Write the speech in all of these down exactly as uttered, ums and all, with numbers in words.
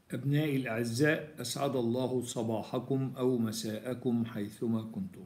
أبنائي الأعزاء، أسعد الله صباحكم أو مساءكم حيثما كنتم.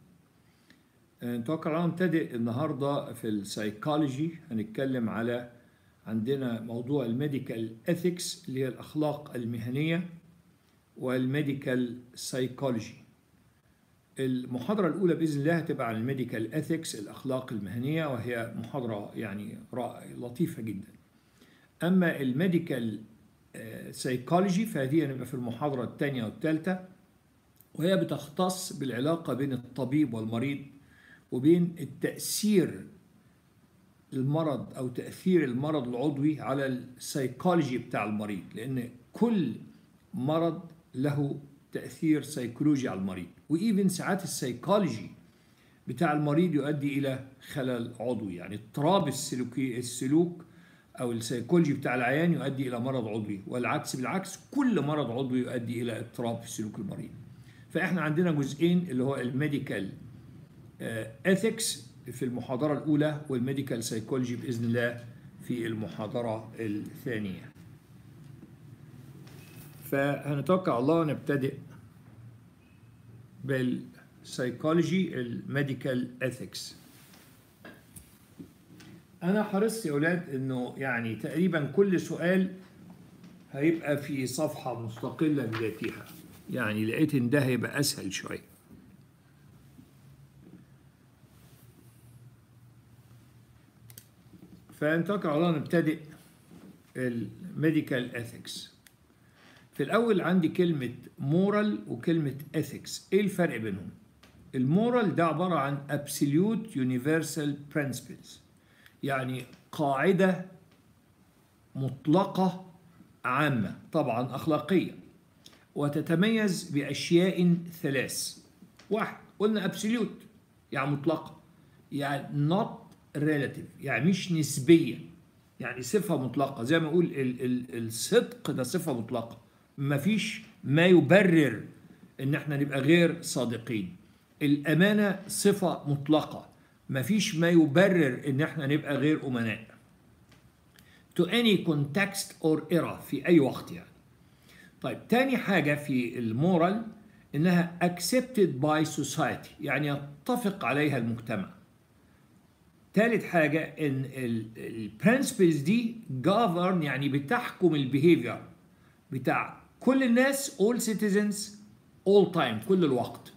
نتوقع أن نبتدئ النهاردة في السايكولوجي. هنتكلم على عندنا موضوع الميديكال إثكس اللي هي الأخلاق المهنية والميديكال سايكولوجي. المحاضرة الأولى بإذن الله هتبقى عن الميديكال إثكس الأخلاق المهنية، وهي محاضرة يعني لطيفة جدا. أما الميديكال سايكولوجي فهذه هنبقى في المحاضرة الثانية والثالثة، وهي بتختص بالعلاقة بين الطبيب والمريض وبين التأثير المرض أو تأثير المرض العضوي على السايكولوجي بتاع المريض، لأن كل مرض له تأثير سيكولوجي على المريض، وإيفن ساعات السايكولوجي بتاع المريض يؤدي إلى خلل عضوي، يعني اضطراب السلوكي السلوك أو السيكولوجي بتاع العيان يؤدي إلى مرض عضوي، والعكس بالعكس كل مرض عضوي يؤدي إلى اضطراب في سلوك المريض. فإحنا عندنا جزئين اللي هو الميديكال إثكس في المحاضرة الأولى، والميديكال سايكولوجي بإذن الله في المحاضرة الثانية. فهنتوقع الله نبتدئ بالسايكولوجي الميديكال إثكس. أنا حرصت يا أولاد إنه يعني تقريبا كل سؤال هيبقى في صفحة مستقلة بذاتها، يعني لقيت إن ده هيبقى أسهل شوية. فنتوكل على الله نبتدئ الميديكال إثكس. في الأول عندي كلمة مورال وكلمة إثكس. إيه الفرق بينهم؟ المورال ده عبارة عن absolute universal principles، يعني قاعدة مطلقة عامة طبعا أخلاقية، وتتميز بأشياء ثلاث. واحد، قلنا absolute يعني مطلقة، يعني not relative يعني مش نسبية، يعني صفة مطلقة. زي ما أقول ال ال الصدق ده صفة مطلقة، مفيش ما يبرر إن احنا نبقى غير صادقين. الأمانة صفة مطلقة، مفيش ما يبرر إن احنا نبقى غير أمناء. to any context or era في أي وقت يعني. طيب تاني حاجة في المورال إنها accepted by society يعني يتفق عليها المجتمع. تالت حاجة إن ال principles دي govern يعني بتحكم البيهيفير بتاع كل الناس all citizens all time كل الوقت.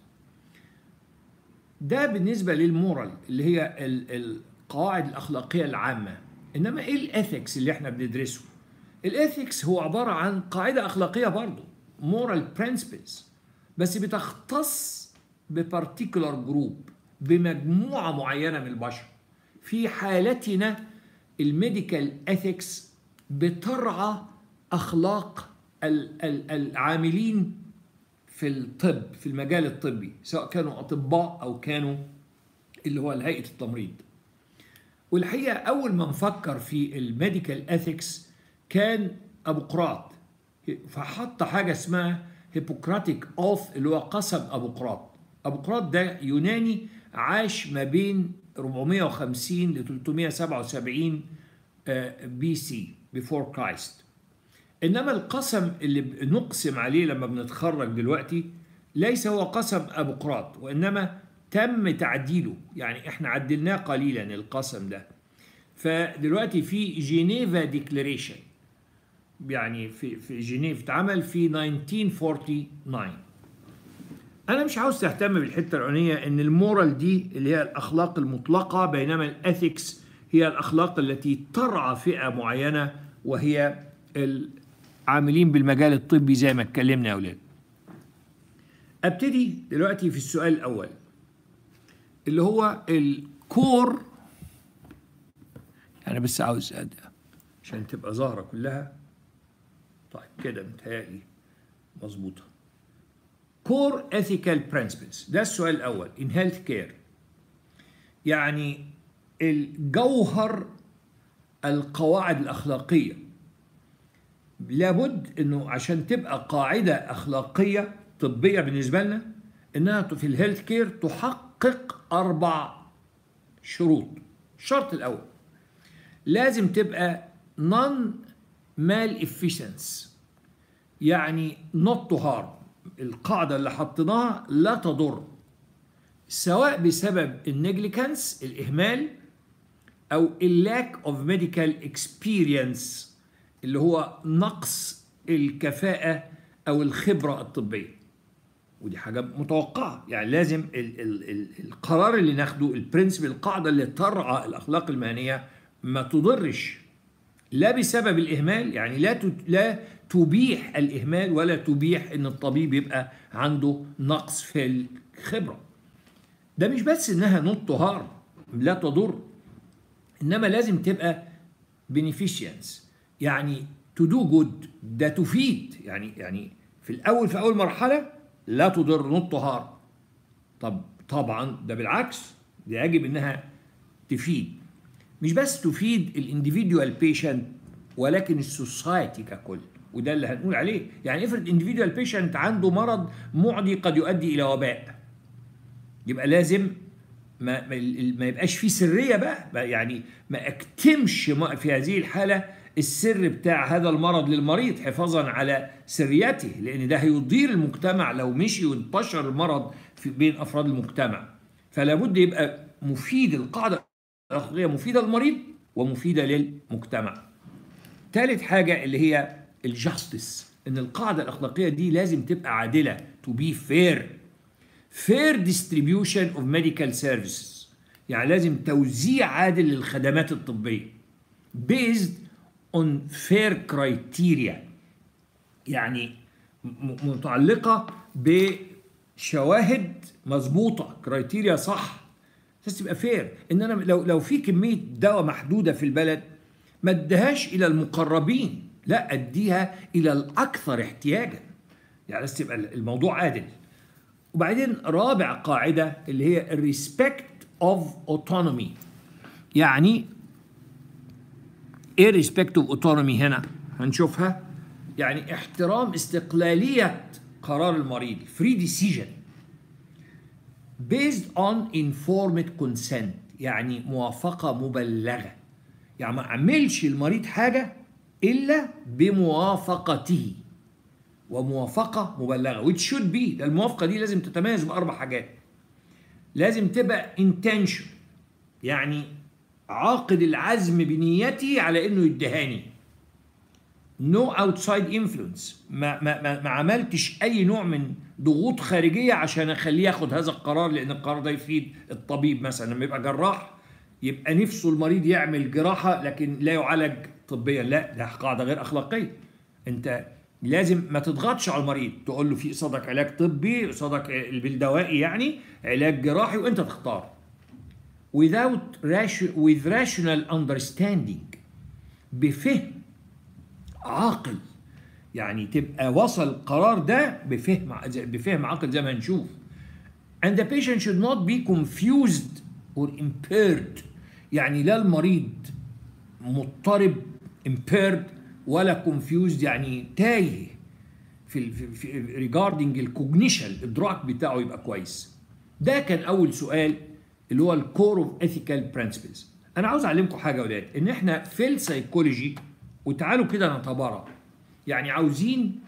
ده بالنسبة للمورال اللي هي القواعد الأخلاقية العامة. إنما إيه الإثكس اللي إحنا بندرسه؟ الإثكس هو عبارة عن قاعدة أخلاقية برضه moral principles، بس بتختص ببارتيكولار جروب بمجموعة معينة من البشر. في حالتنا الميديكال إثكس بترعى أخلاق العاملين في الطب في المجال الطبي، سواء كانوا أطباء أو كانوا اللي هو هيئة التمريض. والحقيقة أول ما نفكر في الميديكال إثكس كان أبوقراط، فحط حاجة اسمها هيبوكراتيك أوث اللي هو قسم أبوقراط. أبوقراط ده يوناني، عاش ما بين أربعمائة وخمسين ل ثلاثمائة وسبعة وسبعين بي سي before Christ. إنما القسم اللي نقسم عليه لما بنتخرج دلوقتي ليس هو قسم أبوقراط، وإنما تم تعديله، يعني إحنا عدلناه قليلا القسم ده. فدلوقتي في جينيفا ديكلاريشن، يعني في في جنيف اتعمل في ألف وتسعمائة وتسعة وأربعين. أنا مش عاوز تهتم بالحتة العلمية إن المورال دي اللي هي الأخلاق المطلقة، بينما الإثكس هي الأخلاق التي ترعى فئة معينة وهي العاملين بالمجال الطبي زي ما اتكلمنا يا أولاد. أبتدي دلوقتي في السؤال الأول اللي هو الكور. أنا بس عاوز أدى عشان تبقى ظاهرة كلها. طيب كده متهيألي مظبوطة. core ethical principles ده السؤال الأول in health care، يعني الجوهر القواعد الأخلاقية. لابد إنه عشان تبقى قاعدة أخلاقية طبية بالنسبة لنا إنها في الهيلث كير تحقق أربع شروط. الشرط الأول لازم تبقى non malefacence، يعني not to harm، القاعدة اللي حطيناها لا تضر، سواء بسبب النيجليكنس الإهمال أو اللاك اوف ميديكال اكسبيرينس اللي هو نقص الكفاءة أو الخبرة الطبية. ودي حاجة متوقعة، يعني لازم ال ال ال القرار اللي ناخده، البرنسبل، القاعدة اللي ترعى الأخلاق المهنية ما تضرش، لا بسبب الإهمال، يعني لا لا تبيح الإهمال ولا تبيح إن الطبيب يبقى عنده نقص في الخبرة. ده مش بس إنها نوت تو هارم لا تضر، إنما لازم تبقى بينيفيشنس، يعني تو دو جود، ده تفيد، يعني يعني في الأول في أول مرحلة لا تضر نوت تو هارم. طب طبعا ده بالعكس، ده يجب إنها تفيد، مش بس تفيد الانديفيديوال بيشنت ولكن السوسايتي ككل، وده اللي هنقول عليه. يعني افرض انديفيديوال بيشنت عنده مرض معدي قد يؤدي الى وباء، يبقى لازم ما ما يبقاش فيه سريه بقى، يعني ما اكتمش في هذه الحاله السر بتاع هذا المرض للمريض حفاظا على سريته، لان ده هيضير المجتمع لو مشي وانتشر المرض في بين افراد المجتمع. فلا بد يبقى مفيد، القاعده الأخلاقية مفيدة للمريض ومفيدة للمجتمع. ثالث حاجة اللي هي الجاستس، إن القاعدة الأخلاقية دي لازم تبقى عادلة، to be fair fair distribution of medical services، يعني لازم توزيع عادل للخدمات الطبية based on fair criteria، يعني متعلقة بشواهد مظبوطة، كرايتيريا صح، بس تبقى فير. ان انا لو لو في كميه دواء محدوده في البلد ما اديهاش الى المقربين، لا اديها الى الاكثر احتياجا، يعني لازم تبقى الموضوع عادل. وبعدين رابع قاعده اللي هي الريسبكت اوف اوتونومي، يعني ايه ريسبكت اوف اوتونومي هنا هنشوفها، يعني احترام استقلاليه قرار المريض، فري ديسيجن based on informed consent، يعني موافقة مبلغة، يعني ما أعملش المريض حاجة إلا بموافقته، وموافقة مبلغة which should be، ده الموافقة دي لازم تتميز بأربع حاجات. لازم تبقى intention، يعني عاقد العزم بنيتي على إنه يدهاني. no outside influence، ما, ما, ما, ما عملتش أي نوع من ضغوط خارجية عشان أخليه ياخد هذا القرار، لأن القرار ده يفيد الطبيب. مثلا لما يبقى جراح يبقى نفسه المريض يعمل جراحة لكن لا يعالج طبيا، لا، ده قاعدة غير أخلاقية. أنت لازم ما تضغطش على المريض، تقول له في قصادك علاج طبي، قصادك بالدوائي يعني علاج جراحي، وأنت تختار without with rational understanding، بفهم عاقل، يعني تبقى وصل القرار ده بفهم بفهم عاقل زي ما هنشوف. and the patient should not be confused or impaired، يعني لا المريض مضطرب impaired ولا confused يعني تايه في, في, في regarding الكوجنيشن، الادراك بتاعه يبقى كويس. ده كان اول سؤال اللي هو الكور اوف ethical principles. انا عاوز اعلمكم حاجه يا ولاد، ان احنا في السيكولوجي، وتعالوا كده نتبارى، يعني عاوزين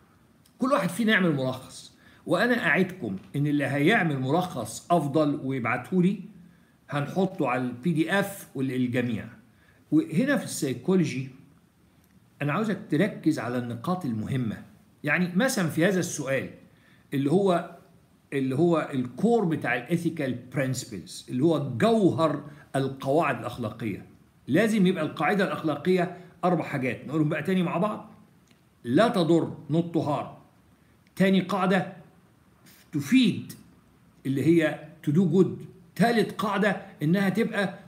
كل واحد فينا يعمل ملخص، وانا اعدكم ان اللي هيعمل ملخص افضل ويبعته لي هنحطه على البي دي اف للجميع. وهنا في السيكولوجي انا عاوزك تركز على النقاط المهمه، يعني مثلا في هذا السؤال اللي هو اللي هو الكور بتاع الايثيكال برنسبلز، اللي هو جوهر القواعد الاخلاقيه. لازم يبقى القاعده الاخلاقيه اربع حاجات، نقولهم بقى تاني مع بعض. لا تضر not to harm، تاني قاعده تفيد اللي هي to do good، ثالث قاعده انها تبقى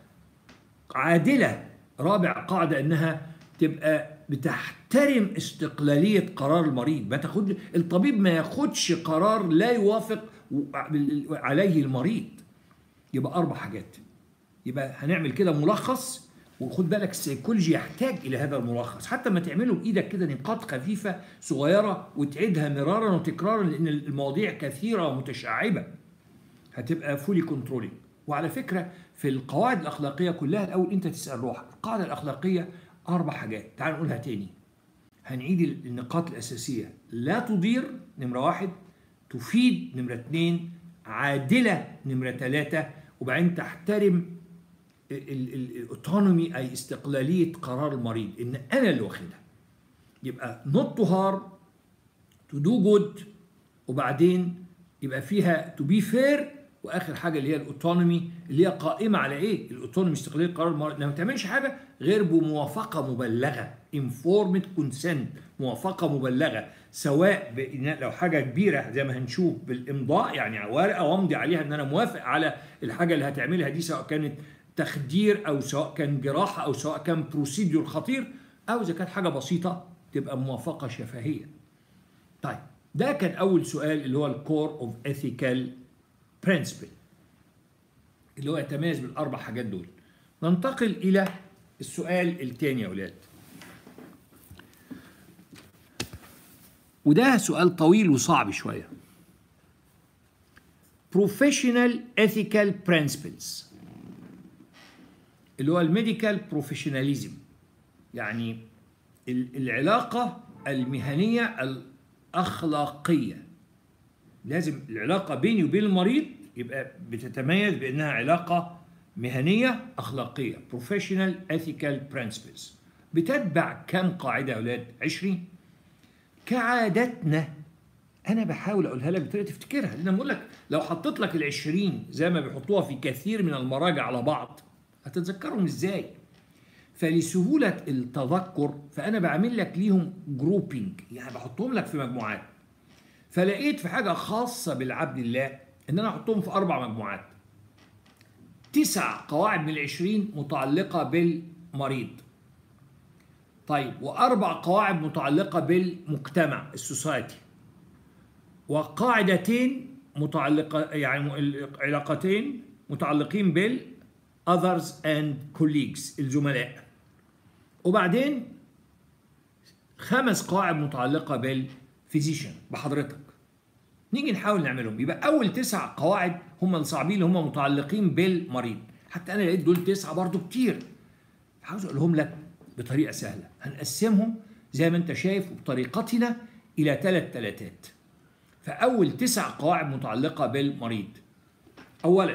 عادله، رابع قاعده انها تبقى بتحترم استقلاليه قرار المريض، ما تاخد الطبيب ما ياخدش قرار لا يوافق عليه المريض. يبقى اربع حاجات. يبقى هنعمل كده ملخص، وخد بالك السيكولوجي يحتاج الى هذا الملخص، حتى ما تعمله بايدك كده نقاط خفيفه صغيره وتعيدها مرارا وتكرارا، لان المواضيع كثيره ومتشعبه، هتبقى فولي كنترولينج. وعلى فكره في القواعد الاخلاقيه كلها الاول انت تسال روحك، القاعده الاخلاقيه اربع حاجات، تعال نقولها تاني. هنعيد النقاط الأساسية. لا تضير نمرة واحد، تفيد نمرة اتنين، عادلة نمرة تلاتة، وبعدين تحترم الاوتونومي أي استقلالية قرار المريض إن أنا اللي واخدها. يبقى not to harm، to do good، وبعدين يبقى فيها to be fair، واخر حاجه اللي هي الاوتونومي اللي هي قائمه على ايه؟ الاوتونومي استقلاليه قرار المريض، ما تعملش حاجه غير بموافقه مبلغه، informed consent، موافقه مبلغه، سواء لو حاجه كبيره زي ما هنشوف بالامضاء، يعني ورقه وامضي عليها ان انا موافق على الحاجه اللي هتعملها دي، سواء كانت تخدير او سواء كان جراحه او سواء كان بروسيدور خطير، او اذا كانت حاجه بسيطه تبقى موافقه شفهيه. طيب ده كان اول سؤال اللي هو الكور اوف ايثيكال برنسبل اللي هو يتميز بالاربع حاجات دول. ننتقل الى السؤال الثاني يا اولاد، وده سؤال طويل وصعب شويه. Professional ethical principles اللي هو الميديكال بروفيشناليزم، يعني العلاقه المهنيه الاخلاقيه. لازم العلاقه بيني وبين المريض يبقى بتتميز بانها علاقه مهنيه اخلاقيه، professional ethical principles. بتتبع كم قاعده يا اولاد؟ عشرين. كعادتنا انا بحاول اقولها لك بطريقه تفتكرها، لان بقول لك لو حطيت لك العشرين زي ما بيحطوها في كثير من المراجع على بعض هتتذكرهم ازاي؟ فلسهوله التذكر فانا بعمل لك ليهم جروبينج، يعني بحطهم لك في مجموعات. فلقيت في حاجه خاصه بالعبد الله ان انا احطهم في اربع مجموعات. تسع قواعد من العشرين متعلقه بالمريض. طيب واربع قواعد متعلقه بالمجتمع السوسايتي. وقاعدتين متعلقه يعني علاقتين متعلقين بال others and colleagues الزملاء. وبعدين خمس قواعد متعلقه بالفيزيشن بحضرتك. نيجي نحاول نعملهم. يبقى اول تسع قواعد هم الصعبين اللي هم متعلقين بالمريض. حتى انا لقيت دول تسعه برضو كتير، عاوز اقولهم لك بطريقه سهله. هنقسمهم زي ما انت شايف بطريقتنا الى ثلاث ثلاثات. فاول تسع قواعد متعلقه بالمريض. اولا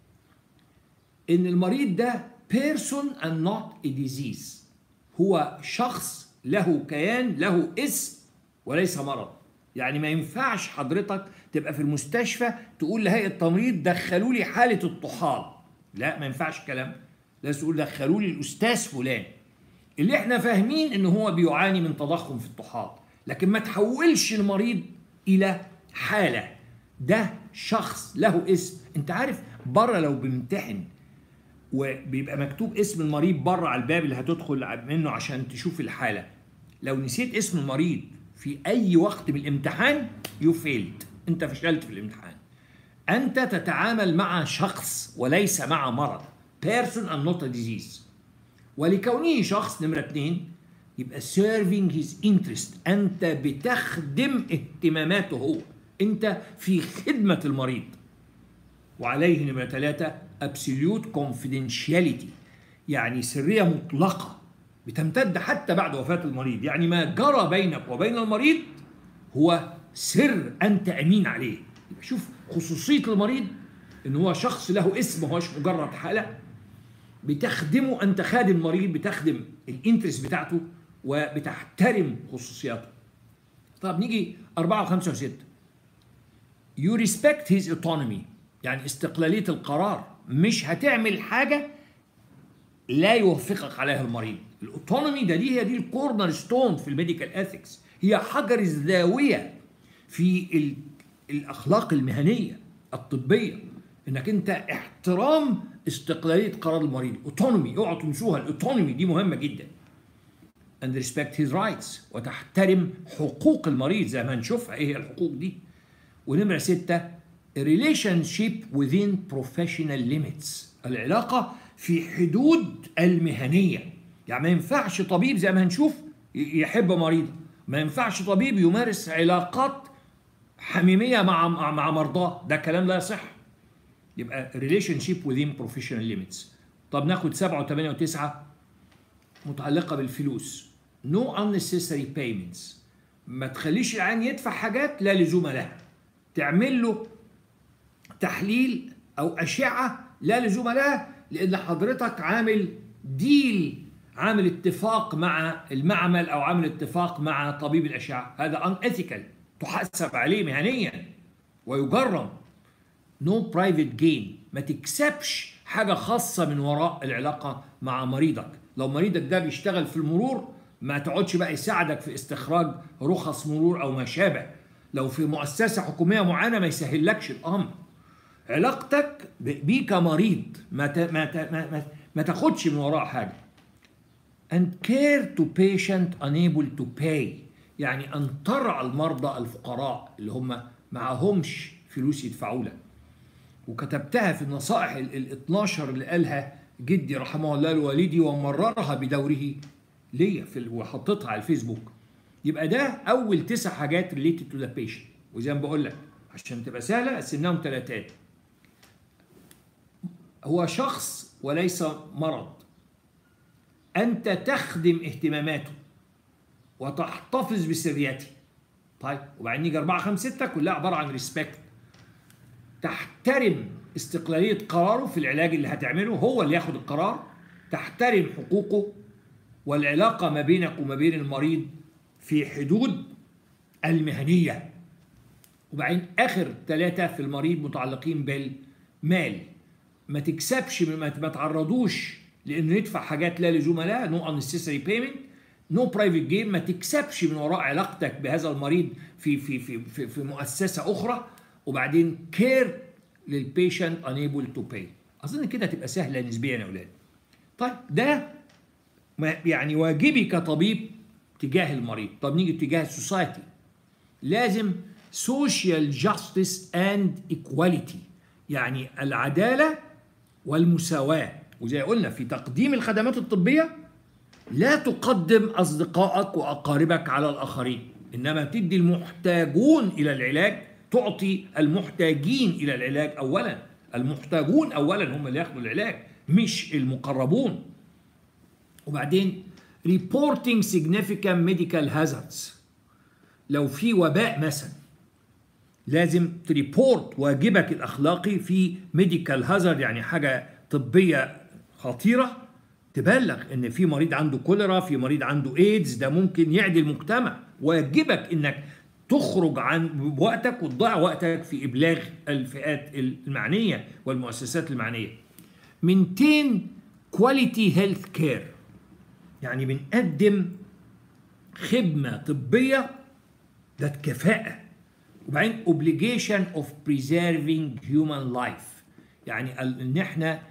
ان المريض ده person and not a disease، هو شخص له كيان له اسم وليس مرض. يعني ما ينفعش حضرتك تبقى في المستشفى تقول لهيئة التمريض دخلوا لي حالة الطحال، لا ما ينفعش كلام. لازم تقول دخلوا لي الأستاذ فلان اللي احنا فاهمين ان هو بيعاني من تضخم في الطحال، لكن ما تحولش المريض إلى حالة. ده شخص له اسم. انت عارف بره لو بيمتحن وبيبقى مكتوب اسم المريض بره على الباب اللي هتدخل منه عشان تشوف الحالة، لو نسيت اسم المريض في أي وقت من الامتحان يو فيلد، أنت فشلت في الامتحان. أنت تتعامل مع شخص وليس مع مرض، person and not a disease. ولكونه شخص نمرة اتنين يبقى serving his interest، أنت بتخدم اهتماماته هو، أنت في خدمة المريض. وعليه نمرة ثلاثة absolute confidentiality، يعني سرية مطلقة بتمتد حتى بعد وفاة المريض. يعني ما جرى بينك وبين المريض هو سر أنت أمين عليه. شوف خصوصية المريض إن هو شخص له اسم، هوش مجرد حالة. بتخدمه، أنت خادم مريض، بتخدم الانترست بتاعته وبتحترم خصوصياته. طب نيجي أربعة وخمسة وستة. You respect his autonomy، يعني استقلالية القرار. مش هتعمل حاجة لا يوافقك عليها المريض. الاوتونومي ده دي هي دي الكورنر ستون في الميديكال اثكس، هي حجر الزاويه في الاخلاق المهنيه الطبيه، انك انت احترام استقلاليه قرار المريض. اوتونومي، اوعوا تنسوها، الاوتونومي دي مهمه جدا. and respect his rights، وتحترم حقوق المريض زي ما هنشوفها ايه هي الحقوق دي. ونمره ستة relationship within professional limits، العلاقه في حدود المهنيه. يعني ما ينفعش طبيب زي ما هنشوف يحب مريض، ما ينفعش طبيب يمارس علاقات حميميه مع مع مرضاه، ده كلام لا يصح. يبقى relationship within professional limits. طب ناخد سبعة وثمانية وتسعة متعلقه بالفلوس. no unnecessary payments. ما تخليش العيان يدفع حاجات لا لزوم لها. تعمل له تحليل أو أشعة لا لزوم لها، لأن حضرتك عامل ديل، عامل اتفاق مع المعمل أو عامل اتفاق مع طبيب الأشعة. هذا unethical، تحاسب عليه مهنيا ويجرم. no private gain، ما تكسبش حاجة خاصة من وراء العلاقة مع مريضك. لو مريضك ده بيشتغل في المرور، ما تقعدش بقى يساعدك في استخراج رخص مرور أو ما شابه. لو في مؤسسة حكومية معينة ما يسهلكش الأمر. علاقتك بيه كمريض ما ت... ما, ت... ما... ما... ما تاخدش من وراء حاجة. and care to patient unable to pay، يعني أن ترعى المرضى الفقراء اللي هم معهمش فلوس يدفعوا لك. وكتبتها في النصائح ال اتناشر اللي قالها جدي رحمه الله لوالدي ومررها بدوره ليا في وحطيتها على الفيسبوك. يبقى ده أول تسع حاجات related to the patient. وزي ما بقول لك عشان تبقى سهلة قسمناهم ثلاثات. هو شخص وليس مرض. أنت تخدم اهتماماته وتحتفظ بسريته. طيب وبعدين نيجي أربعة خمسة ستة كلها عبارة عن ريسبكت. تحترم استقلالية قراره في العلاج اللي هتعمله، هو اللي ياخد القرار. تحترم حقوقه والعلاقة ما بينك وما بين المريض في حدود المهنية. وبعدين آخر ثلاثة في المريض متعلقين بالمال. ما تكسبش، ما تعرضوش لأنه يدفع حاجات لا لزوم لها. no unnecessary payment، no private gain. ما تكسبش من وراء علاقتك بهذا المريض في في في في, في مؤسسة أخرى. وبعدين care للبيشنت unable to pay. أظن كده تبقى سهلة نسبيا يا أولاد. طيب ده يعني واجبي كطبيب تجاه المريض. طب نيجي تجاه السوسايتي. لازم social justice and equality، يعني العدالة والمساواة. وزي قلنا في تقديم الخدمات الطبية لا تقدم أصدقائك وأقاربك على الآخرين، إنما تدي المحتاجون إلى العلاج، تعطي المحتاجين إلى العلاج أولا. المحتاجون أولا هم اللي ياخدوا العلاج مش المقربون. وبعدين reporting significant medical hazards. لو في وباء مثلا لازم تريبورت، واجبك الأخلاقي في medical hazard يعني حاجة طبية خطيرة، تبلغ ان في مريض عنده كوليرا، في مريض عنده ايدز، ده ممكن يعدي المجتمع. واجبك انك تخرج عن وقتك وتضيع وقتك في ابلاغ الفئات المعنية والمؤسسات المعنية. maintain quality health care، يعني بنقدم خدمة طبية ذات كفاءة. وبعدين obligation of preserving human life، يعني ان احنا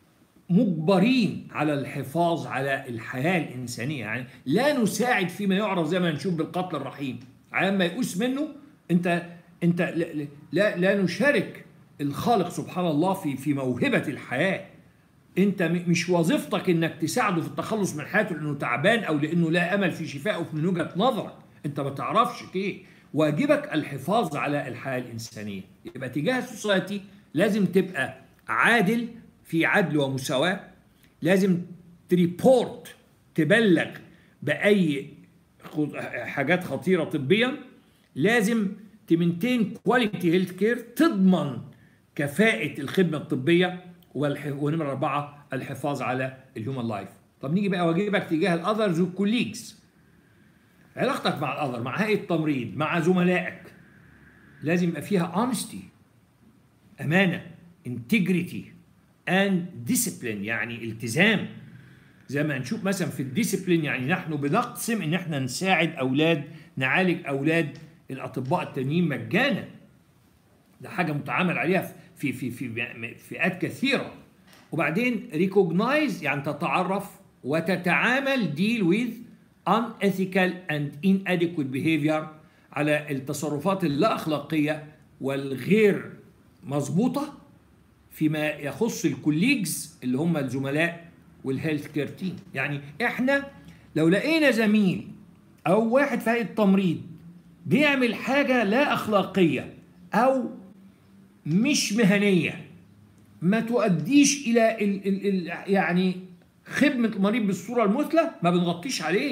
مجبرين على الحفاظ على الحياة الإنسانية. يعني لا نساعد فيما يعرف زي ما نشوف بالقتل الرحيم. على ما يقوس منه انت انت لا, لا, لا نشارك الخالق سبحان الله في في موهبة الحياة. انت مش وظيفتك انك تساعده في التخلص من حياته لانه تعبان او لانه لا امل في شفائه من وجهة نظرك. انت ما تعرفش ايه. واجبك الحفاظ على الحياة الإنسانية. يبقى تجاه السوسايتي لازم تبقى عادل، في عدل ومساواة. لازم تريبورت، تبلغ بأي حاجات خطيرة طبيا. لازم تمنتين كواليتي هيلث كير، تضمن كفاءة الخدمة الطبية. ونمرة أربعة الحفاظ على الهيومن لايف. طب نيجي بقى واجبك تجاه الأذرز والكوليجز. علاقتك مع الأذر، مع هيئة التمريض، مع زملائك، لازم يبقى فيها honesty، أمانة، integrity and discipline، يعني التزام. زي ما هنشوف مثلا في الديسيبلين، يعني نحن بنقسم ان احنا نساعد اولاد، نعالج اولاد الاطباء التانيين مجانا. ده حاجه متعامل عليها في في في فئات كثيره. وبعدين recognize يعني تتعرف وتتعامل deal with unethical and inadequate behavior، على التصرفات اللا اخلاقيه والغير مظبوطه فيما يخص الكوليجز اللي هم الزملاء والهيلث كير تيم. يعني احنا لو لقينا زميل او واحد في هيئه التمريض بيعمل حاجه لا اخلاقيه او مش مهنيه، ما تؤديش الى ال ال ال يعني خدمه المريض بالصوره المثلى، ما بنغطيش عليه،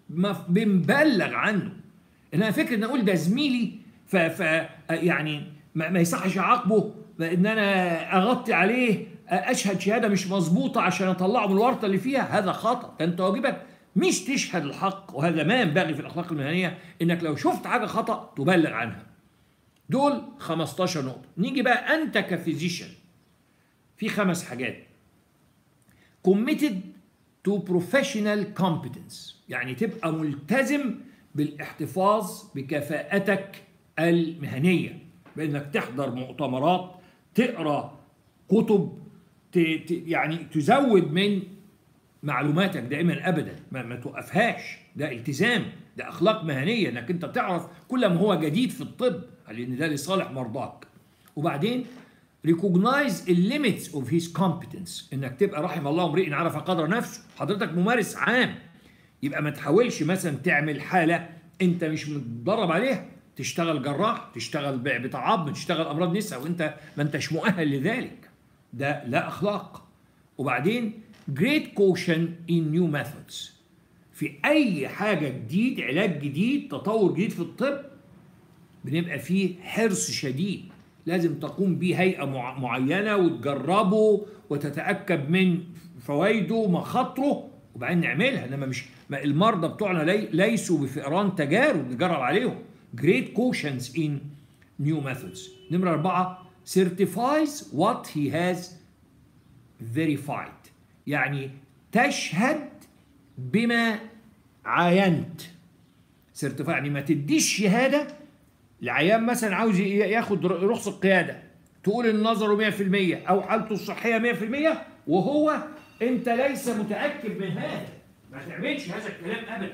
بنبلغ عنه. انا فكره ان اقول ده زميلي ف, ف يعني ما, ما يصحش اعاقبه، ان انا اغطي عليه، اشهد شهاده مش مظبوطه عشان اطلعه من الورطه اللي فيها، هذا خطا. ده انت واجبك مش تشهد الحق، وهذا ما ينبغي في الاخلاق المهنيه، انك لو شفت حاجه خطا تبلغ عنها. دول خمستاشر نقطه. نيجي بقى انت كفيزيشن في خمس حاجات. committed to professional competence، يعني تبقى ملتزم بالاحتفاظ بكفاءتك المهنيه، بانك تحضر مؤتمرات، تقرا كتب، ت... ت... يعني تزود من معلوماتك دائما ابدا، ما, ما توقفهاش. ده التزام، ده اخلاق مهنيه، انك انت تعرف كل ما هو جديد في الطب، لان ده لصالح مرضاك. وبعدين recognize the limits of his competence، انك تبقى رحم الله امرئ عرف قدر نفسه. حضرتك ممارس عام، يبقى ما تحاولش مثلا تعمل حاله انت مش متدرب عليها، تشتغل جراح، تشتغل بتاع عظم، تشتغل امراض نساء وانت ما انتش مؤهل لذلك. ده لا اخلاق. وبعدين great caution in new methods، في اي حاجه جديد، علاج جديد، تطور جديد في الطب، بنبقى فيه حرص شديد. لازم تقوم بيه هيئه معينه وتجربه وتتاكد من فوائده ومخاطره وبعدين نعملها. انما مش ما المرضى بتوعنا لي ليسوا بفئران تجارب نجرب عليهم. great cautions in new methods. نمرة أربعة certifies what he has verified، يعني تشهد بما عاينت. certify يعني ما تديش شهادة لعيان مثلا عاوز ياخد رخصة قيادة تقول ان نظره مية في المية او حالته الصحية مية في المية وهو انت ليس متأكد من هذا. ما تعملش هذا الكلام ابدا.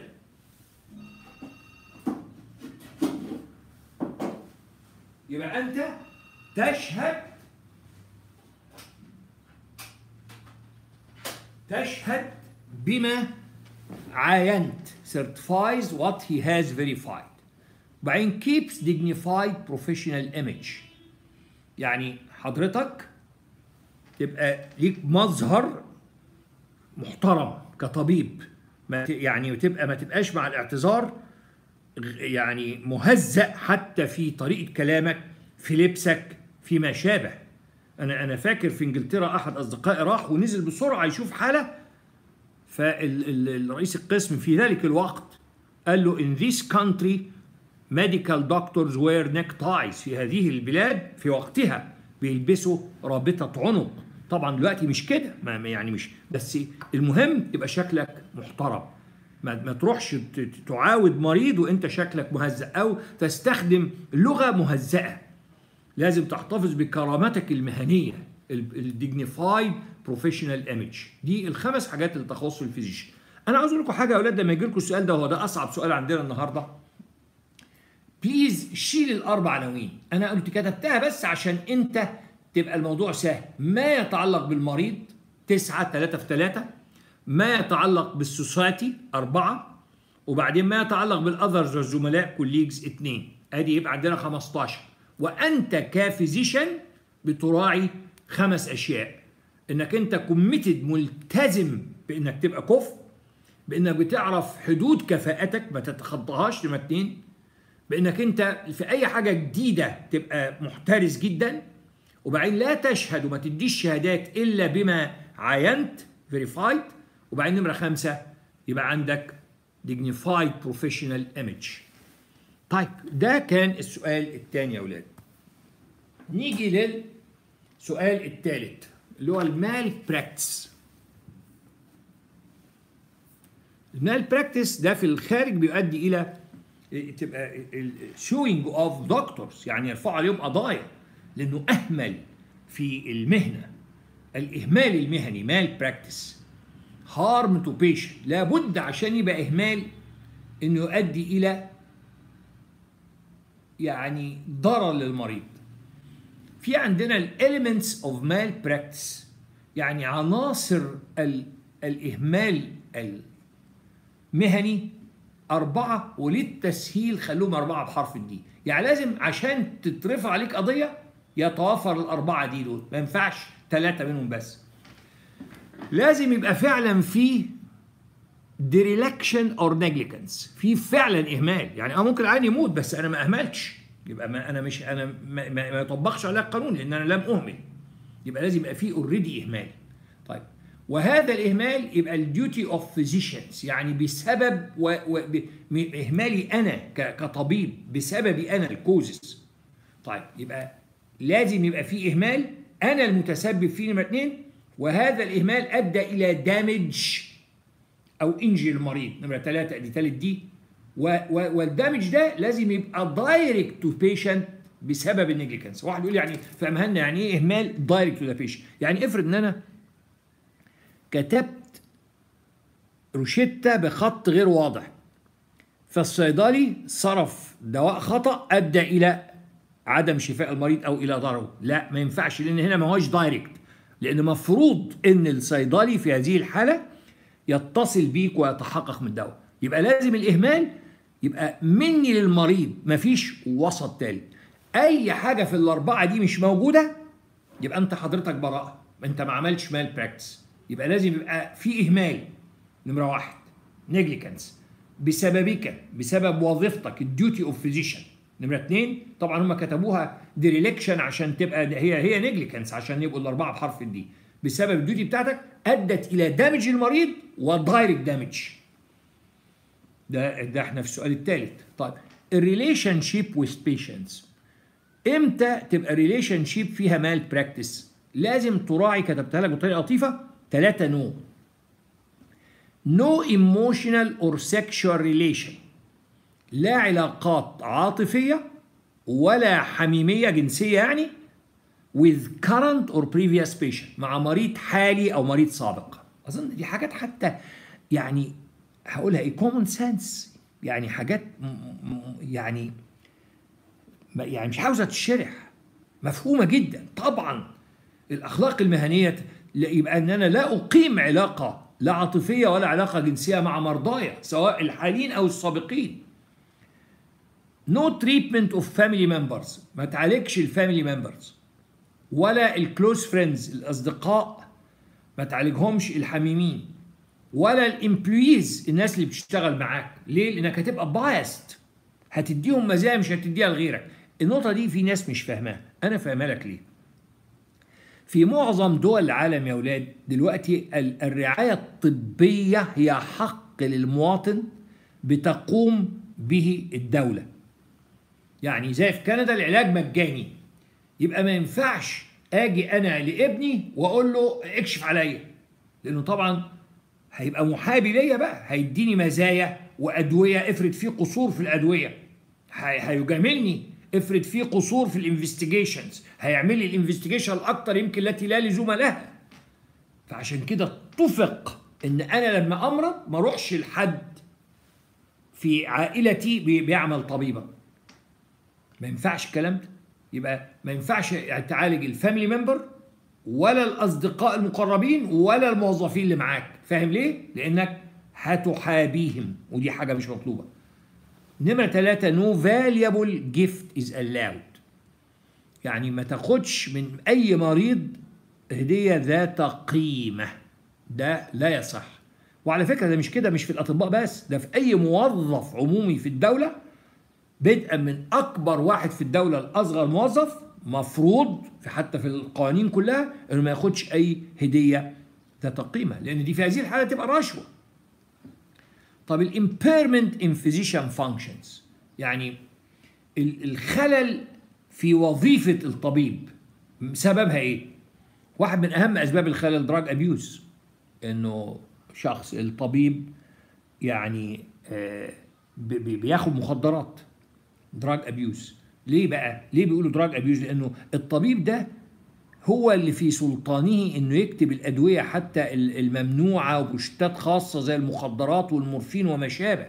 يبقى انت تشهد تشهد بما عاينت. certifies what he has verified. وبعدين keeps dignified professional image، يعني حضرتك تبقى ليك مظهر محترم كطبيب، ما يعني تبقى ما تبقاش مع الاعتذار يعني مهزأ حتى في طريقة كلامك، في لبسك، فيما شابه. أنا أنا فاكر في إنجلترا أحد أصدقائي راح ونزل بسرعة يشوف حالة، فالرئيس القسم في ذلك الوقت قال له in this country medical doctors wear neckties، في هذه البلاد في وقتها بيلبسوا رابطة عنق. طبعا دلوقتي مش كده، يعني مش بس المهم يبقى شكلك محترم، ما, ما تروحش تعاود مريض وانت شكلك مهزأ او تستخدم لغة مهزأة. لازم تحتفظ بكرامتك المهنية، الديجنيفايد بروفيشنال ايمج. دي الخمس حاجات اللي تخص الفيزيشن. انا عاوز اقول لكم حاجه يا اولاد، لما يجي لكم السؤال ده، هو ده اصعب سؤال عندنا النهارده، بليز شيل الاربع عناوين. انا قلت كتبتها بس عشان انت تبقى الموضوع سهل. ما يتعلق بالمريض تسعة، ثلاثة في ثلاثة. ما يتعلق بالسوسايتي أربعة. وبعدين ما يتعلق بالأذرز والزملاء كوليجز اثنين. أدي يبقى عندنا خمستاشر. وأنت كفيزيشن بتراعي خمس أشياء: إنك أنت كوميتد، ملتزم بإنك تبقى كفء، بإنك بتعرف حدود كفاءتك ما تتخطاهاش، نمرة اتنين، بإنك أنت في أي حاجة جديدة تبقى محترس جدا، وبعدين لا تشهد وما تديش شهادات إلا بما عاينت verified، وبعدين نمرة خمسة يبقى عندك dignified professional image. طيب ده كان السؤال الثاني يا أولاد. نيجي للسؤال الثالث اللي هو المال براكتس. المال براكتس ده في الخارج بيؤدي إلى تبقى showing of doctors، يعني يرفعوا عليهم قضايا لأنه أهمل في المهنة. الإهمال المهني مال براكتس، harm to patient، لابد عشان يبقى إهمال إنه يؤدي إلى يعني ضرر للمريض. في عندنا ال elements of malpractice، يعني عناصر الإهمال المهني أربعة، وللتسهيل خلوهم أربعة بحرف الدي. يعني لازم عشان تترفع عليك قضية يتوافر الأربعة دي دول، ما ينفعش ثلاثة منهم بس. لازم يبقى فعلا في dereliction or negligence، في فعلا اهمال، يعني اه ممكن العيان يموت بس انا ما اهملتش، يبقى ما انا مش انا ما, ما, ما يطبقش عليها القانون لان انا لم اهمل، يبقى لازم يبقى في اوريدي اهمال. طيب وهذا الاهمال يبقى الديوتي اوف فيزيشنز، يعني بسبب و... و... ب... اهمالي انا ك... كطبيب، بسببي انا الكوزس. طيب يبقى لازم يبقى في اهمال انا المتسبب فيه، نمره اثنين، وهذا الاهمال ادى الى دامج او انجي المريض، نمره ثلاثه دي ثالث دي، و... و... والدامج ده لازم يبقى دايركت تو بيشنت بسبب النيجليكنس. واحد يقول يعني فهمها لنا يعني ايه اهمال دايركت تو ذا بيشنت؟ يعني افرض ان انا كتبت روشتة بخط غير واضح، فالصيدلي صرف دواء خطأ ادى الى عدم شفاء المريض او الى ضرره، لا ما ينفعش لان هنا ما هوش دايركت، لان مفروض ان الصيدلي في هذه الحالة يتصل بيك ويتحقق من الدواء، يبقى لازم الاهمال يبقى مني للمريض، مفيش وسط تالت. اي حاجه في الاربعه دي مش موجوده يبقى انت حضرتك براءه، انت ما عملتش مال براكتس، يبقى لازم يبقى في اهمال، نمره واحد نيجليكنس بسببك، بسبب وظيفتك الديوتي اوف فيزيشن، نمره اثنين طبعا هم كتبوها ديريلكشن عشان تبقى هي هي نيجليكنس عشان يبقوا الاربعه بحرف الدي، بسبب الديوتي بتاعتك ادت الى دامج المريض ودايركت دامج. ده ده احنا في السؤال الثالث. طيب الريليشن شيب وذ بيشنتس، امتى تبقى ريليشن شيب فيها مال براكتس؟ لازم تراعي، كتبتها لك بطريقه لطيفه، ثلاثه نو. نو ايموشنال اور سيكشوال ريليشن، لا علاقات عاطفيه ولا حميميه جنسيه يعني with current or previous patient، مع مريض حالي او مريض سابق. اظن دي حاجات حتى يعني هقولها ايه common sense، يعني حاجات يعني يعني مش عاوزه تشرح، مفهومه جدا. طبعا الاخلاق المهنيه يبقى ان انا لا اقيم علاقه لا عاطفيه ولا علاقه جنسيه مع مرضايا سواء الحاليين او السابقين. no treatment of family members، ما تعالجش الفاميلي ممبرز ولا الكلوز فريندز الاصدقاء، ما تعالجهمش الحميمين، ولا الامبلويز الناس اللي بتشتغل معاك. ليه؟ لانك هتبقى بايست، هتديهم مزايا مش هتديها لغيرك. النقطه دي في ناس مش فاهماها، انا فاهمها لك ليه. في معظم دول العالم يا اولاد دلوقتي الرعايه الطبيه هي حق للمواطن بتقوم به الدوله. يعني زي في كندا العلاج مجاني، يبقى ما ينفعش اجي انا لابني واقول له اكشف عليا، لانه طبعا هيبقى محابي ليا بقى، هيديني مزايا وادويه، افرض في قصور في الادويه هيجاملني، افرض في قصور في الانفستيجيشنز هيعمل لي الانفستيجيشن الاكتر يمكن التي لا لزوم لها. فعشان كده اتفق ان انا لما امرض ما اروحش لحد في عائلتي بيعمل طبيبا، ما ينفعش الكلام ده. يبقى ما ينفعش تعالج الفاميلي ممبر ولا الاصدقاء المقربين ولا الموظفين اللي معاك. فاهم ليه؟ لانك هتحابيهم ودي حاجه مش مطلوبه. نمره ثلاثة no valuable gift is allowed، يعني ما تاخدش من اي مريض هديه ذات قيمه، ده لا يصح. وعلى فكره ده مش كده، مش في الاطباء بس، ده في اي موظف عمومي في الدوله، بدءا من اكبر واحد في الدوله لاصغر موظف، مفروض في حتى في القوانين كلها انه ما ياخدش اي هديه ذات قيمه، لان دي في هذه الحاله تبقى رشوه. طب الامبيرمنت ان فيزيشن فانكشنز، يعني الخلل في وظيفه الطبيب، سببها ايه؟ واحد من اهم اسباب الخلل دراج ابيوز، انه شخص الطبيب يعني آه بياخد مخدرات، دراج ابيوز. ليه بقى؟ ليه بيقولوا دراج ابيوز؟ لانه الطبيب ده هو اللي في سلطانه انه يكتب الادويه حتى الممنوعه وبروشتات خاصه زي المخدرات والمورفين وما شابه.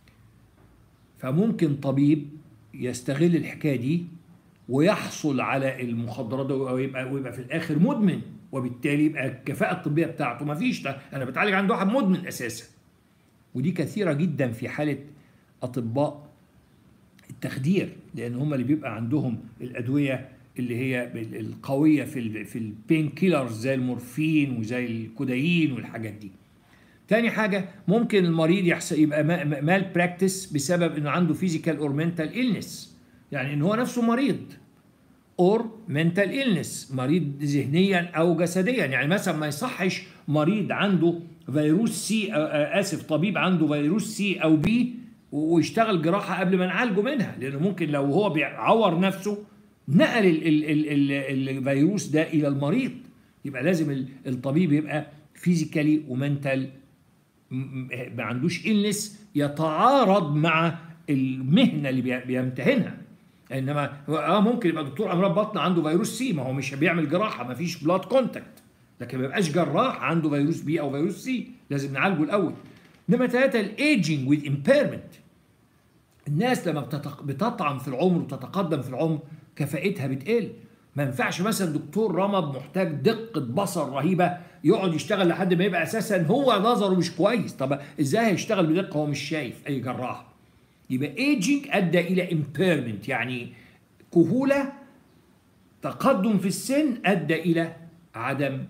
فممكن طبيب يستغل الحكايه دي ويحصل على المخدرات ده ويبقى ويبقى في الاخر مدمن، وبالتالي يبقى الكفاءه الطبيه بتاعته ما فيش. انا بتعالج عند واحد مدمن اساسا، ودي كثيره جدا في حاله اطباء التخدير، لان هم اللي بيبقى عندهم الادويه اللي هي القويه في ال في البين كيلرز زي المورفين وزي الكودايين والحاجات دي. تاني حاجة ممكن المريض يحصل يبقى مال براكتس بسبب انه عنده فيزيكال اور منتال إلنس، يعني ان هو نفسه مريض، اور منتال إلنس مريض ذهنيا او جسديا. يعني مثلا ما يصحش مريض عنده فيروس سي، اسف طبيب عنده فيروس سي او بي ويشتغل جراحة قبل ما نعالجه منها، لانه ممكن لو هو بيعور نفسه نقل ال ال ال ال الفيروس ده الى المريض. يبقى لازم الطبيب يبقى فيزيكالي ومنتال، ما عندوش إلنس يتعارض مع المهنة اللي بيمتهنها. انما اه ممكن يبقى دكتور امراض بطن عنده فيروس سي، ما هو مش بيعمل جراحة، ما فيش بلاد كونتاكت، لكن ما يبقاش جراح عنده فيروس بي او فيروس سي، لازم نعالجه الاول. انما ثلاثة الايجينج وذ امبيرمنت، الناس لما بتتق... بتطعم في العمر وتتقدم في العمر كفاءتها بتقل. ما ينفعش مثلا دكتور رمد محتاج دقة بصر رهيبة يقعد يشتغل لحد ما يبقى اساسا هو نظره مش كويس. طب ازاي هيشتغل بدقة هو مش شايف؟ اي جراح. يبقى ايجينج ادى الى امبيرمنت، يعني كهولة، تقدم في السن ادى الى عدم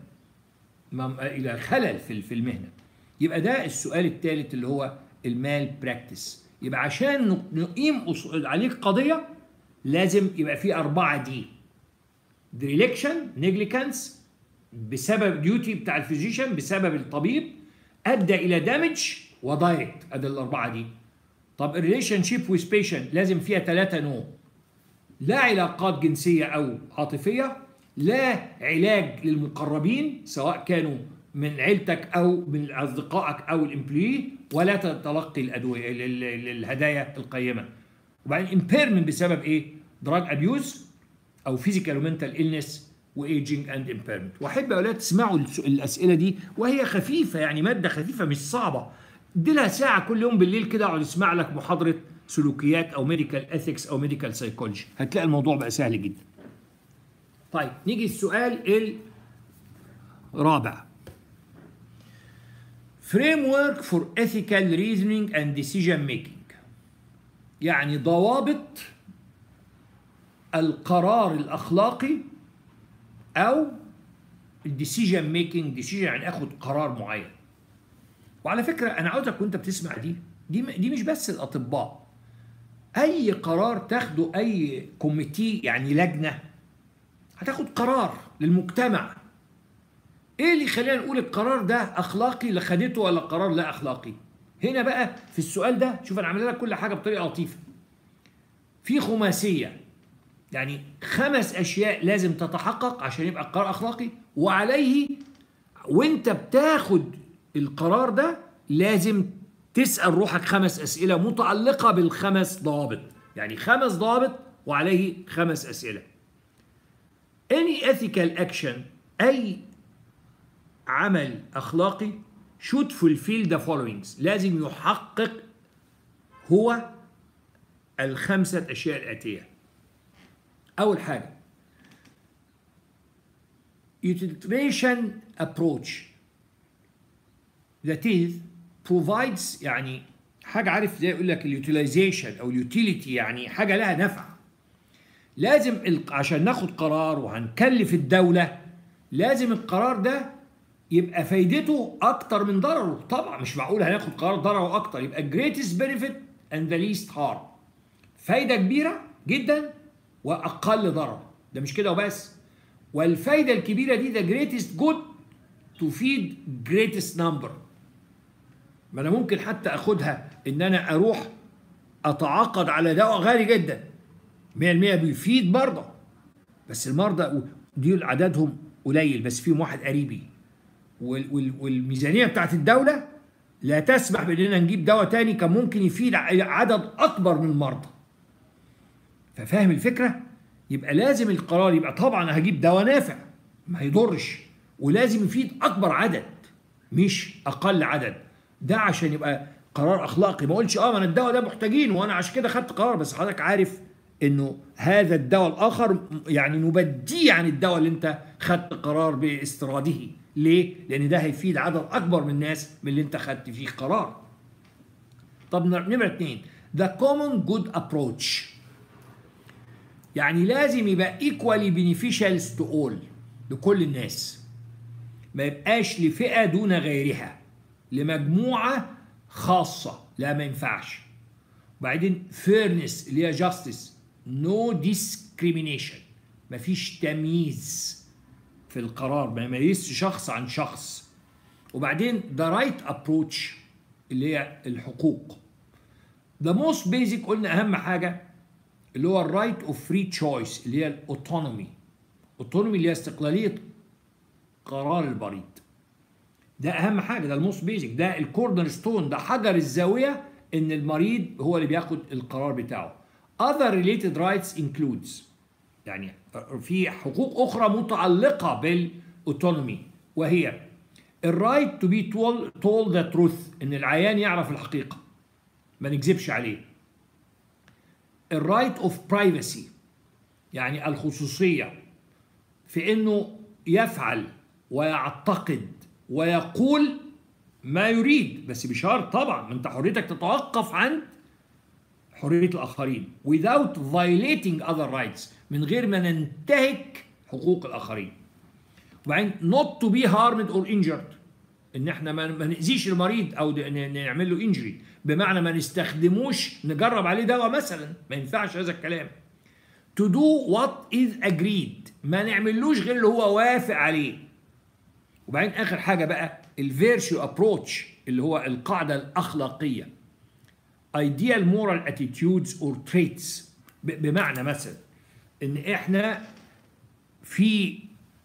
الى خلل في في المهنة. يبقى ده السؤال الثالث اللي هو المال براكتس. يبقى عشان نقيم عليك قضية لازم يبقى في أربعة دي: دريليكشن، نيجليكانس بسبب ديوتي بتاع الفيزيشن بسبب الطبيب أدى إلى دامج، ودايركت أدى الأربعة دي. طب الريليشن شيب ويز بيشنت لازم فيها ثلاثة نو: لا علاقات جنسية أو عاطفية، لا علاج للمقربين سواء كانوا من عيلتك أو من أصدقائك أو الإمبلوي، ولا تلقي الأدوية الهدايا القيمة. وبعدين امبيرمنت بسبب إيه؟ دراج أبيوز أو فيزيكال ومنتال إلنس وإيجينج أند امبيرمنت. وأحب يا أولاد تسمعوا الأسئلة دي وهي خفيفة، يعني مادة خفيفة مش صعبة. دي لها ساعة كل يوم بالليل كده اقعد اسمع لك محاضرة سلوكيات أو ميديكال إثكس أو ميديكال سايكولوجي، هتلاقي الموضوع بقى سهل جدا. طيب نيجي السؤال الرابع: framework for ethical reasoning and decision making، يعني ضوابط القرار الأخلاقي أو الديسيجن ميكينج. ديسيجن يعني أخد قرار معين. وعلى فكرة أنا عاوزك وأنت بتسمع دي دي دي مش بس الأطباء، أي قرار تاخده أي كوميتي يعني لجنة هتاخد قرار للمجتمع. ايه اللي يخلينا نقول القرار ده اخلاقي اللي خدته ولا قرار لا اخلاقي؟ هنا بقى في السؤال ده شوف انا عامل لك كل حاجه بطريقه لطيفه. في خماسيه، يعني خمس اشياء لازم تتحقق عشان يبقى القرار اخلاقي، وعليه وانت بتاخد القرار ده لازم تسال روحك خمس اسئله متعلقه بالخمس ضوابط، يعني خمس ضوابط وعليه خمس اسئله. any ethical action، اي عمل أخلاقي should fulfill the followings، لازم يحقق هو الخمسة أشياء الآتية. أول حاجة utilitarian approach that is provides، يعني حاجة عارف زي يقول لك اليوتيلايزيشن أو اليوتيليتي، يعني حاجة لها نفع. لازم عشان ناخد قرار وهنكلف الدولة لازم القرار ده يبقى فايدته اكتر من ضرره. طبعا مش معقول هناخد قرار ضرره اكتر، يبقى greatest benefit and the least harm، فايده كبيره جدا واقل ضرر. ده مش كده وبس، والفايده الكبيره دي the greatest good to feed greatest number. ما انا ممكن حتى اخدها ان انا اروح اتعاقد على دواء غالي جدا مية بالمية بيفيد مرضى، بس المرضى دي عددهم قليل بس فيهم واحد قريبي، والميزانية بتاعت الدولة لا تسمح بأننا نجيب دواء تاني كان ممكن يفيد عدد أكبر من المرضى. ففاهم الفكرة؟ يبقى لازم القرار يبقى طبعا هجيب دواء نافع ما يضرش، ولازم يفيد أكبر عدد مش أقل عدد. ده عشان يبقى قرار أخلاقي. ما أقولش آه أنا الدواء ده محتاجينه وأنا عشان كده خدت قرار، بس حضرتك عارف إنه هذا الدواء الآخر يعني نبديه عن الدواء اللي أنت خدت قرار باستيراده. ليه؟ لأن ده هيفيد عدد أكبر من الناس من اللي أنت خدت فيه قرار. طب نمرة اتنين the common good approach، يعني لازم يبقى equally beneficial to all، لكل الناس، ما يبقاش لفئة دون غيرها. لمجموعة خاصة، لا ما ينفعش. وبعدين fairness اللي هي justice، no discrimination، مفيش تمييز في القرار، ما يميزش شخص عن شخص. وبعدين the right approach اللي هي الحقوق. the most basic قلنا أهم حاجة اللي هو الرايت اوف فري تشويس اللي هي الاوتونومي. اوتونومي اللي هي استقلالية قرار المريض. ده أهم حاجة، ده الموست بيزك، ده الكورنر ستون، ده حجر الزاوية إن المريض هو اللي بياخد القرار بتاعه. other related rights includes، يعني في حقوق أخرى متعلقة بالأوتونومي، وهي الرايت to be told, told the truth، إن العيان يعرف الحقيقة ما نكذبش عليه. الرايت اوف برايفسي يعني الخصوصية في إنه يفعل ويعتقد ويقول ما يريد، بس بشرط طبعا ما انت حريتك تتوقف عن حرية الآخرين without violating other rights، من غير ما ننتهك حقوق الآخرين. وبعدين not to be harmed or injured، ان احنا ما نأذيش المريض او نعمل له injury، بمعنى ما نستخدموش نجرب عليه دواء مثلا، ما ينفعش هذا الكلام. to do what is agreed، ما نعملوش غير اللي هو وافق عليه. وبعدين اخر حاجه بقى الفيرتشو ابروتش اللي هو القاعده الاخلاقيه، ideal moral attitudes or traits، بمعنى مثلا ان احنا في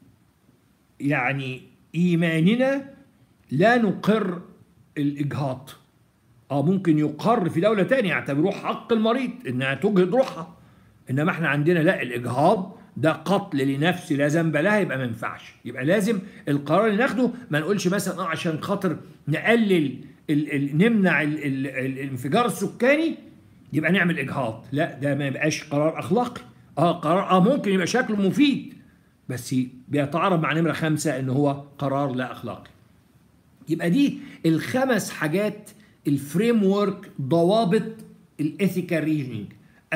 يعني ايماننا لا نقر الاجهاض. اه ممكن يقر في دوله ثانيه يعتبروه حق المريض انها تجهض روحها، انما احنا عندنا لا، الاجهاض ده قتل لنفس لا ذنب لها، يبقى ما ينفعش. يبقى لازم القرار اللي ناخده ما نقولش مثلا اه عشان خاطر نقلل ال ال نمنع ال ال الانفجار السكاني يبقى نعمل اجهاض، لا ده ما يبقاش قرار اخلاقي. اه قرار اه ممكن يبقى شكله مفيد بس بيتعارض مع نمره خمسه ان هو قرار لا اخلاقي. يبقى دي الخمس حاجات الفريم ورك، ضوابط الايثيكال ريزنينج،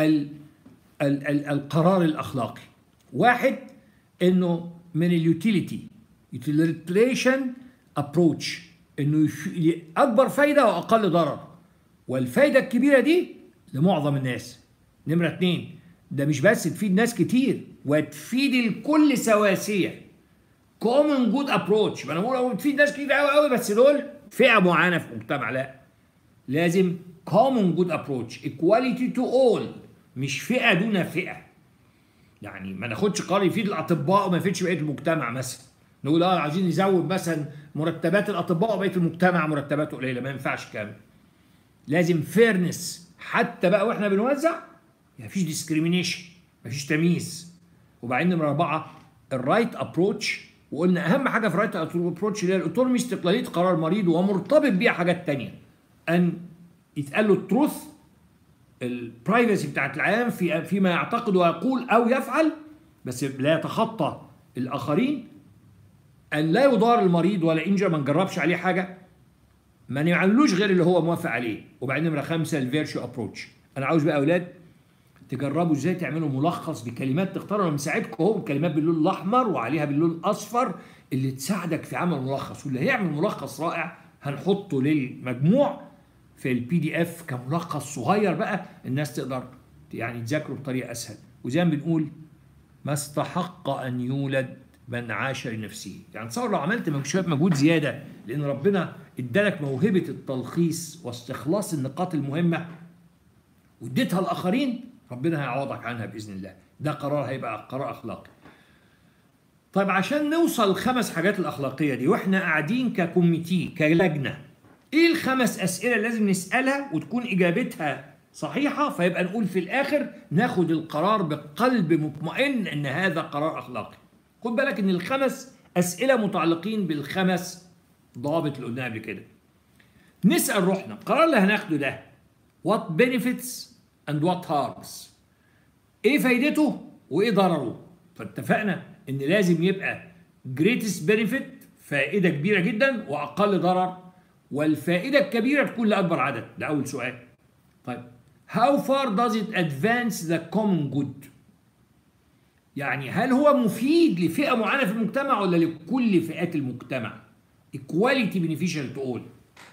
القرار الاخلاقي. واحد انه من اليوتيليتي يوتيليتريشن ابروتش، انه اكبر فايده واقل ضرر، والفايده الكبيره دي لمعظم الناس. نمره اتنين ده مش بس تفيد ناس كتير وتفيد الكل سواسيه، كومن جود ابروتش. ما انا بقول تفيد ناس كتير قوي قوي بس دول فئه معينه في المجتمع، لا لازم كومن جود ابروتش، ايكواليتي تو اول، مش فئه دون فئه. يعني ما ناخدش قرار يفيد الاطباء وما يفيدش بقيه المجتمع مثلا، نقول اه عايزين نزود مثلا مرتبات الاطباء وبقيه المجتمع مرتباته قليله، ما ينفعش كامل. لازم فيرنس حتى بقى واحنا بنوزع، ما فيش ديسكريميشن، ما فيش تمييز. وبعدين نمره اربعه الرايت ابروتش، وقلنا اهم حاجه في الرايت ابروتش اللي هي الاوتونومي، استقلاليه قرار المريض، ومرتبط بيها حاجات ثانيه، ان يتقال له التروث، البرايفسي بتاعت العيان في فيما يعتقد ويقول او يفعل، بس لا يتخطى الاخرين، ان لا يضار المريض ولا انجر، ما نجربش عليه حاجه، ما نعملوش غير اللي هو موافق عليه. وبعدين نمره خمسه الفيرتشو ابروتش. انا عاوز بقى اولاد تجربوا ازاي تعملوا ملخص بكلمات تختاروا، انا مساعدكم اهو بكلمات باللون الاحمر وعليها باللون الاصفر اللي تساعدك في عمل ملخص، واللي هيعمل ملخص رائع هنحطه للمجموع في البي دي اف كملخص صغير بقى الناس تقدر يعني تذاكره بطريقه اسهل. وزي ما بنقول ما استحق ان يولد من عاش لنفسه. يعني تصور لو عملت شويه مجهود زياده لان ربنا ادالك موهبه التلخيص واستخلاص النقاط المهمه واديتها الاخرين، ربنا هيعوضك عنها باذن الله. ده قرار هيبقى قرار اخلاقي. طيب عشان نوصل الخمس حاجات الاخلاقيه دي واحنا قاعدين ككوميتي كلجنه، ايه الخمس اسئله لازم نسالها وتكون اجابتها صحيحه، فيبقى نقول في الاخر ناخد القرار بقلب مطمئن ان هذا قرار اخلاقي. خد بالك ان الخمس اسئله متعلقين بالخمس ضوابط اللي قلناها قبل كده. نسال روحنا القرار اللي هناخده ده what benefits and what harms، ايه فايدته وايه ضرره. فاتفقنا ان لازم يبقى greatest benefit، فائده كبيره جدا، واقل ضرر، والفائده الكبيره تكون لاكبر عدد. ده اول سؤال. طيب how far does it advance the common good، يعني هل هو مفيد لفئه معينه في المجتمع ولا لكل فئات المجتمع؟ equality beneficial to all.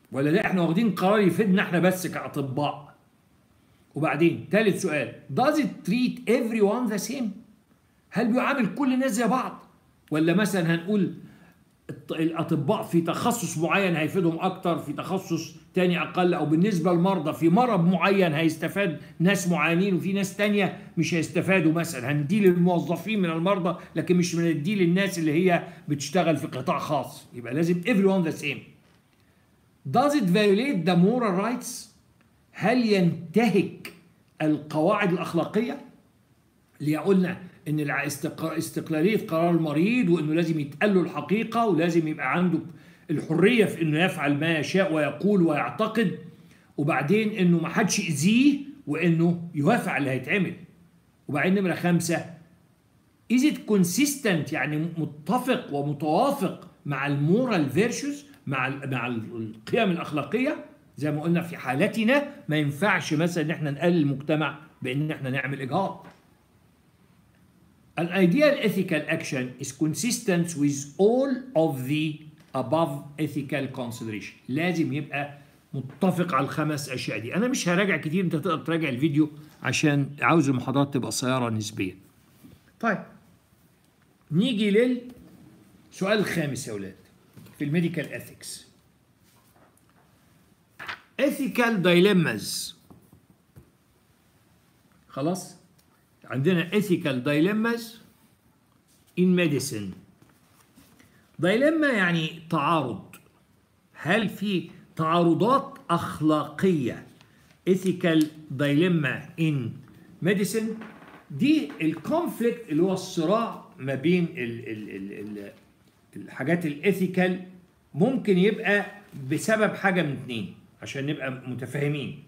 ولا ده احنا واخدين قرار يفيدنا احنا بس كأطباء؟ وبعدين ثالث سؤال، does it treat everyone the same؟ هل بيعامل كل الناس زي بعض؟ ولا مثلا هنقول الأطباء في تخصص معين هيفيدهم أكتر، في تخصص تاني أقل، أو بالنسبة للمرضى في مرض معين هيستفاد ناس معينين وفي ناس تانية مش هيستفادوا، مثلا هندي للموظفين من المرضى لكن مش هندي للناس اللي هي بتشتغل في قطاع خاص. يبقى لازم everyone the same. Does it violate the moral rights؟ هل ينتهك القواعد الأخلاقية؟ اللي قلنا إن استقلالية قرار المريض، وإنه لازم يتقال له الحقيقة، ولازم يبقى عنده الحرية في إنه يفعل ما يشاء ويقول ويعتقد، وبعدين إنه ما حدش يأذيه، وإنه يوافق على اللي هيتعمل. وبعدين نمرة خمسة، is it consistent، يعني متفق ومتوافق مع المورال فيرشوز، مع مع القيم الأخلاقية. زي ما قلنا في حالتنا ما ينفعش مثلا إن احنا نقلل المجتمع بإن احنا نعمل إجهاض. An ideal ethical action is consistent with all of the above ethical consideration. لازم يبقى متفق على الخمس أشياء دي. أنا مش هراجع كتير، أنت تقدر تراجع الفيديو عشان عاوز المحاضرات تبقى قصيرة نسبيا. طيب نيجي للسؤال الخامس يا ولاد في الميديكال اثكس. ethical dilemmas. خلاص؟ عندنا ethical dilemmas in medicine. dilemma يعني تعارض. هل في تعارضات أخلاقية ethical dilemma in medicine؟ دي الكونفليكت اللي هو الصراع ما بين ال ال ال ال الحاجات الإثيكال. ممكن يبقى بسبب حاجة من اتنين عشان نبقى متفاهمين.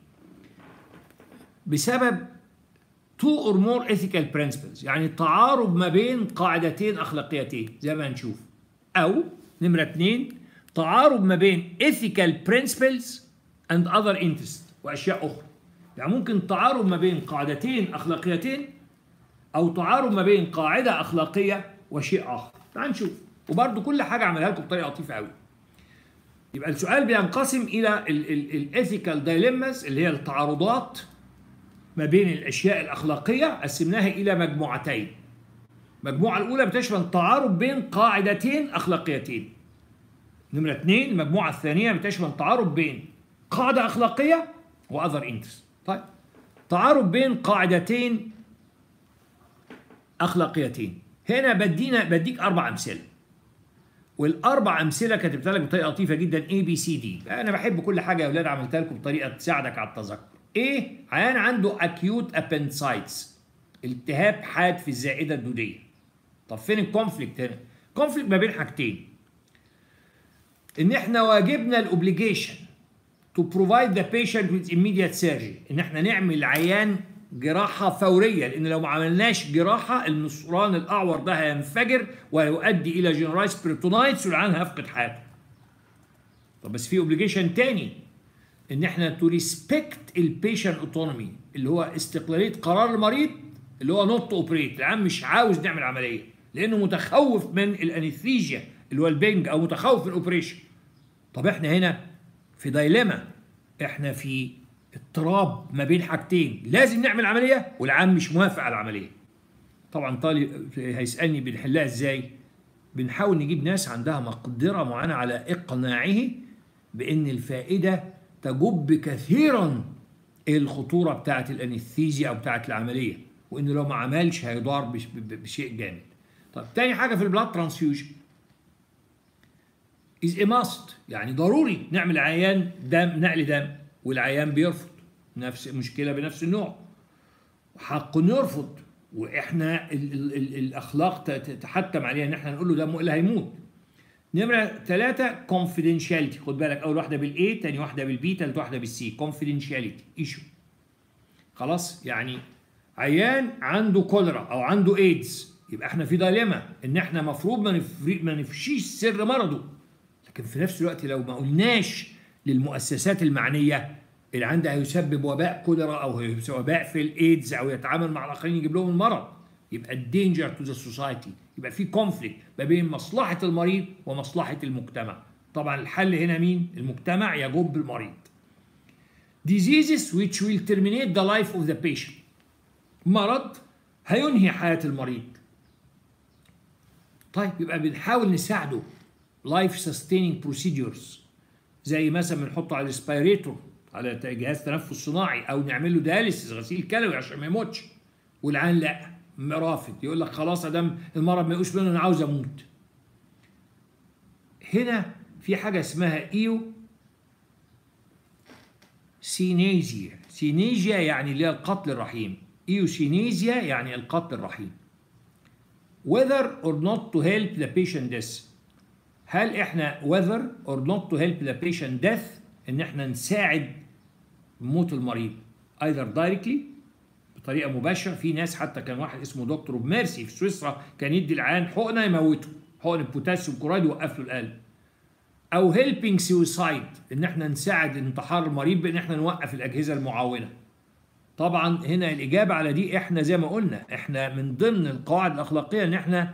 بسبب two or more ethical principles، يعني تعارض ما بين قاعدتين أخلاقيتين زي ما هنشوف. أو نمرة اتنين، تعارض ما بين ethical principles and other interests وأشياء أخرى. يعني ممكن تعارض ما بين قاعدتين أخلاقيتين، أو تعارض ما بين قاعدة أخلاقية وشيء آخر. تعال نشوف، وبرضه كل حاجة عملها لكم بطريقة لطيفة قوي. يبقى السؤال بينقسم إلى الإيثيكال دايليماز اللي هي التعارضات ما بين الأشياء الأخلاقية، قسمناها إلى مجموعتين. المجموعة الأولى بتشمل تعارض بين قاعدتين أخلاقيتين. نمرة اثنين، المجموعة الثانية بتشمل تعارض بين قاعدة أخلاقية وأذر انترست. طيب تعارض بين قاعدتين أخلاقيتين، هنا بدينا بديك أربع أمثلة، والأربع أمثلة كتبتها لك بطريقة لطيفة جدا A B C D. أنا بحب كل حاجة يا أولاد عملتها لكم بطريقة تساعدك على التذكر. إيه؟ عيان عنده acute appendicitis، التهاب حاد في الزائدة الدودية. طب فين الكونفليكت هنا؟ كونفليكت ما بين حاجتين، إن إحنا واجبنا الأوبليجيشن to provide the patient with immediate surgery، إن إحنا نعمل عيان جراحة فورية، لأن لو ما عملناش جراحة النصران الأعور ده هينفجر ويؤدي إلى جنرايز بريتونايتس والعيان هيفقد حياته. طب بس في اوبليجيشن تاني، إن إحنا تو ريسبكت البيشنت اوتونومي، اللي هو استقلالية قرار المريض، اللي هو نوت اوبريت، العيان مش عاوز نعمل عملية لأنه متخوف من الأنستيجيا اللي هو البنج، أو متخوف من الأوبريشن. طب إحنا هنا في دايلما، إحنا في اضطراب ما بين حاجتين، لازم نعمل عملية والعام مش موافق على العملية. طبعا طالب هيسألني بنحلها ازاي؟ بنحاول نجيب ناس عندها مقدرة معينة على إقناعه بأن الفائدة تجب كثيرا الخطورة بتاعة الأنستيزيا أو بتاعة العملية، وإنه لو ما عملش هيضار بشيء جامد. طب تاني حاجة في البلاد ترانسفيوجن is a must، يعني ضروري نعمل عيان دم، نقل دم، والعيان بيرفض، نفس مشكلة بنفس النوع، حقه يرفض، واحنا ال ال ال الاخلاق تتحتم عليها ان احنا نقول له ده اللي هيموت. نمرة ثلاثة confidentiality، خد بالك اول واحدة بالاي، تاني واحدة بالبي، تالت واحدة بالسي. confidentiality issue، خلاص؟ يعني عيان عنده كوليرا او عنده ايدز، يبقى احنا في دايلما ان احنا مفروض ما ما نفشيش سر مرضه، لكن في نفس الوقت لو ما قلناش للمؤسسات المعنية اللي عندها هيسبب وباء كوليرا او وباء في الايدز او يتعامل مع الاخرين يجيب لهم المرض، يبقى الدينجر تو ذا سوسايتي، يبقى في كونفليكت ما بين مصلحه المريض ومصلحه المجتمع. طبعا الحل هنا مين؟ المجتمع يجب المريض. diseases which will terminate the life of the patient. مرض هينهي حياة المريض. طيب يبقى بنحاول نساعده life sustaining procedures، زي مثلا بنحطه على الاسبيريتور، على جهاز تنفس صناعي، او نعمل له دياليسيس غسيل كلوي عشان ما يموتش. والعيان لا، رافض، يقول لك خلاص ادام المرض ما يقوش منه انا عاوز اموت. هنا في حاجه اسمها ايو سينيزيا. سينيزيا يعني اللي هي القتل الرحيم. ايو سينيزيا يعني القتل الرحيم. whether or not to help the patient death. هل احنا whether or not to help the patient death ان احنا نساعد موت المريض either directly بطريقه مباشره. في ناس حتى كان واحد اسمه دكتور بميرسي في سويسرا كان يدي العيان حقنه يموته، حقن البوتاسيوم كلورايد يوقف له القلب. او helping suicide ان احنا نساعد انتحار المريض بان احنا نوقف الاجهزه المعاونه. طبعا هنا الاجابه على دي احنا زي ما قلنا احنا من ضمن القواعد الاخلاقيه ان احنا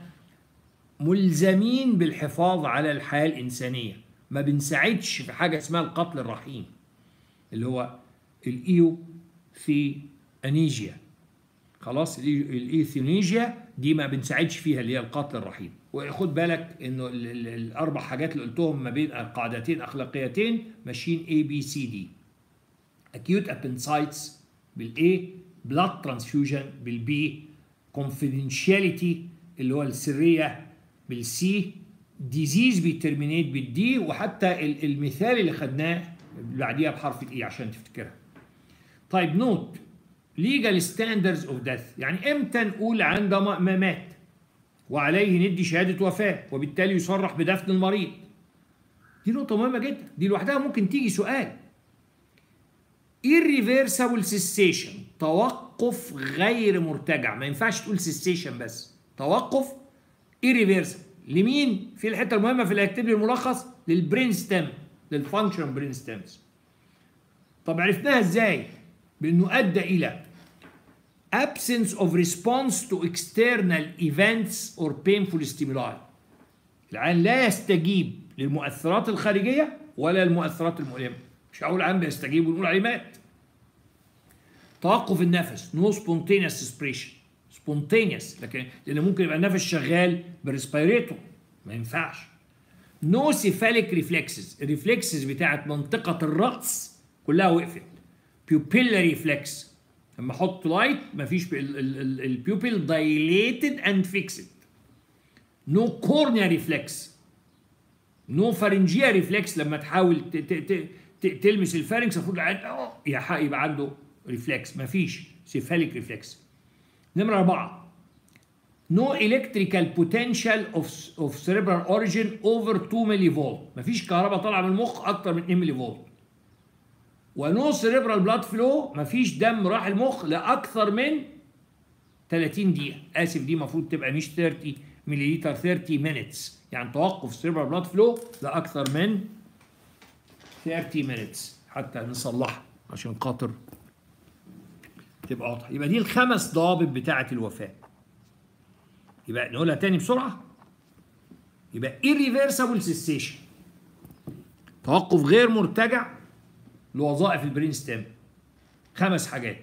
ملزمين بالحفاظ على الحياه الانسانيه، ما بنساعدش في حاجه اسمها القتل الرحيم اللي هو الايو في انيجيا. خلاص الايثينيجيا دي ما بنساعدش فيها اللي هي القتل الرحيم. وخد بالك انه الاربع حاجات اللي قلتهم ما بين قاعدتين اخلاقيتين ماشيين اي بي سي دي. acute appendicitis بالاي، blood transfusion بالبي، confidentiality اللي هو السريه بالسي، disease بيترمينيت بالدي، وحتى المثال اللي خدناه بعديها بحرف الاي عشان تفتكرها. طيب نوت legal standards of death، يعني امتى نقول عندما ما مات وعليه ندي شهاده وفاه وبالتالي يصرح بدفن المريض. دي نقطه مهمه جدا، دي لوحدها ممكن تيجي سؤال. irreversible cessation، توقف غير مرتجع. ما ينفعش تقول cessation بس، توقف irreversible لمين؟ في الحته المهمه في اللي هيكتب لي الملخص، للبرين ستيم، للفانكشن برين ستيمز. طب عرفناها ازاي؟ بانه ادى الى absence of response to external events or painful stimuli. العيان لا يستجيب للمؤثرات الخارجيه ولا المؤثرات المؤلمه. مش هقول العيان بيستجيب ونقول عليه مات. توقف النفس، no spontaneous respiration، spontaneous، لكن لان ممكن يبقى النفس شغال بريسبيريتور ما ينفعش. no cephalic reflexes، الريفلكسز بتاعت منطقه الراس كلها وقفت. pupillary reflex، لما احط لايت مفيش البيوبيل dilated and fixed. no cornea reflex، no pharyngeal reflex، لما تحاول تلمس الفارنكس المفروض يبقى عنده ريفلكس، مفيش cephalic ريفلكس. نمرة أربعة no electrical potential of of cerebral origin over two millivolt، مفيش كهرباء طالعة من المخ أكتر من اتنين ملي فولت. ونو سيريبرال بلاد فلو، مفيش دم راح المخ لاكثر من ثلاثين دقيقه. اسف دي المفروض تبقى مش ثلاثين ملليلتر، ثلاثين مينتس، يعني توقف سيريبرال بلاد فلو لاكثر من ثلاثين مينتس حتى نصلحها عشان خاطر تبقى واضحه. يبقى دي الخمس ضوابط بتاعه الوفاه. يبقى نقولها تاني بسرعه. يبقى irreversible cessation، توقف غير مرتجع لوظائف البرين ستيم. خمس حاجات: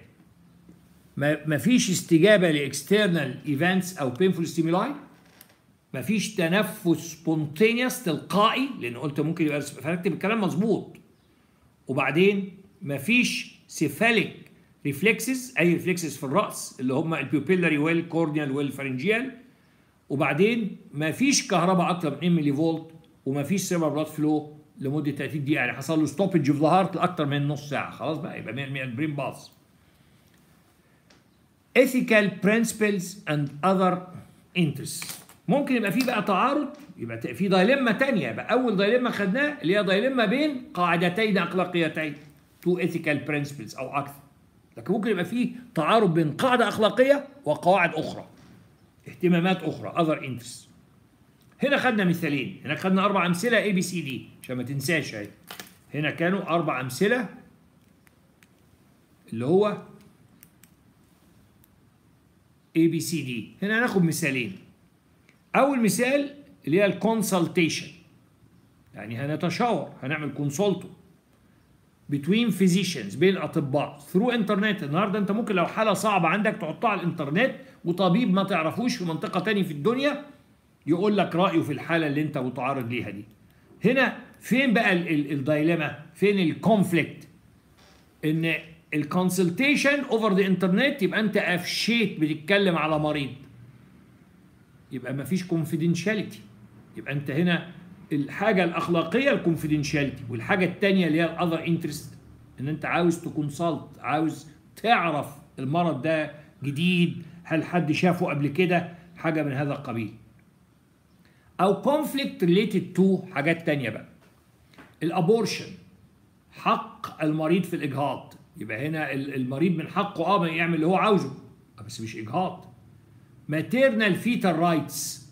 ما فيش استجابه لاكسترنال ايفنتس او بينفول ستيمولاي، ما فيش تنفس سبونتينيوس تلقائي لان قلت ممكن يبقى فركتب الكلام مظبوط. وبعدين ما فيش سيفاليك ريفلكسز، اي ريفلكسز في الراس اللي هم البيوبيلاري والكورنيال والفارنجيال. وبعدين ما فيش كهرباء اكتر من اتنين ملي فولت، وما فيش سيربرال بلاد فلو لمده ثلاثين دقيقه، يعني حصل له ستوبج اوف ذا هارت لاكثر من نص ساعه. خلاص بقى يبقى مية بالمية البرين باص. ethical principles and other interests، ممكن يبقى في بقى تعارض، يبقى في دايلما ثانيه. يبقى اول دايلما خدناه اللي هي دايلما بين قاعدتين اخلاقيتين، تو ethical principles او اكثر. لكن ممكن يبقى في تعارض بين قاعده اخلاقيه وقواعد اخرى، اهتمامات اخرى، other interests. هنا خدنا مثالين، هنا خدنا اربع امثله اي بي سي دي عشان ما تنساش اهي. هنا كانوا اربع امثله اللي هو اي بي سي دي. هنا هناخد مثالين. اول مثال اللي هي الكونسلتيشن، يعني هنتشاور، هنعمل كونسولتو between physicians، بين الاطباء through انترنت. النهارده انت ممكن لو حاله صعبه عندك تحطها على الانترنت وطبيب ما تعرفوش في منطقه تانية في الدنيا يقول لك رايه في الحاله اللي انت متعرض ليها دي. هنا فين بقى الدايلما؟ فين الكونفليكت؟ ان الكونسلتيشن اوفر ذا انترنت يبقى انت افشيت بتتكلم على مريض، يبقى ما فيش كونفيدنشاليتي. يبقى انت هنا الحاجه الاخلاقيه الكونفيدنشاليتي، والحاجه الثانيه اللي هي الاذر انترست ان انت عاوز تكونسلت، عاوز تعرف المرض ده جديد، هل حد شافه قبل كده، حاجه من هذا القبيل. او كونفليكت ريليتد تو حاجات تانية بقى. الابورشن، حق المريض في الاجهاض، يبقى هنا المريض من حقه اه يعمل اللي هو عاوزه بس مش اجهاض. ماتيرنال فيتال رايتس،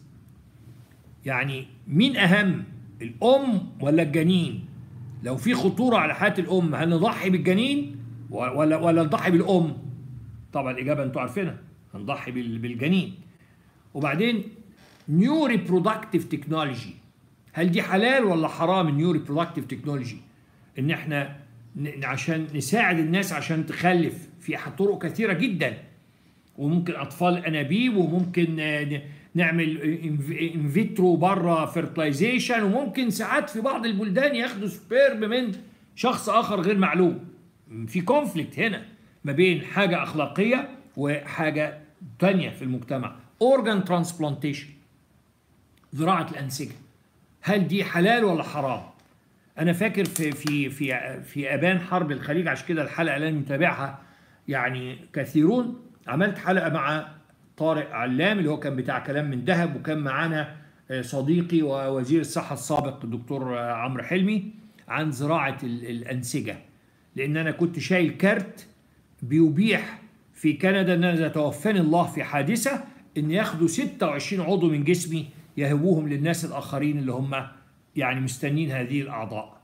يعني مين اهم، الام ولا الجنين؟ لو في خطوره على حياه الام هل نضحي بالجنين ولا ولا نضحي بالام؟ طبعا الاجابه انتوا عارفينها، هنضحي بالجنين. وبعدين نيو ريبرودكتيف تكنولوجي، هل دي حلال ولا حرام النيو ريبرودكتيف تكنولوجي؟ ان احنا عشان نساعد الناس عشان تخلف في طرق كثيره جدا، وممكن اطفال انابيب، وممكن نعمل انفيترو بره فيرتلايزيشن، وممكن ساعات في بعض البلدان ياخدوا سبيرم من شخص اخر غير معلوم. في كونفليكت هنا ما بين حاجه اخلاقيه وحاجه ثانيه في المجتمع. اورجان ترانسبلانتيشن، زراعه الانسجه، هل دي حلال ولا حرام؟ انا فاكر في في في في ابان حرب الخليج، عشان كده الحلقه اللي انا متابعها يعني كثيرون، عملت حلقه مع طارق علام اللي هو كان بتاع كلام من ذهب، وكان معانا صديقي ووزير الصحه السابق الدكتور عمرو حلمي عن زراعه الانسجه. لان انا كنت شايل كارت بيبيح في كندا ان انا توفاني الله في حادثه ان ياخدوا ستة وعشرين عضو من جسمي يهبوهم للناس الاخرين اللي هم يعني مستنين هذه الاعضاء.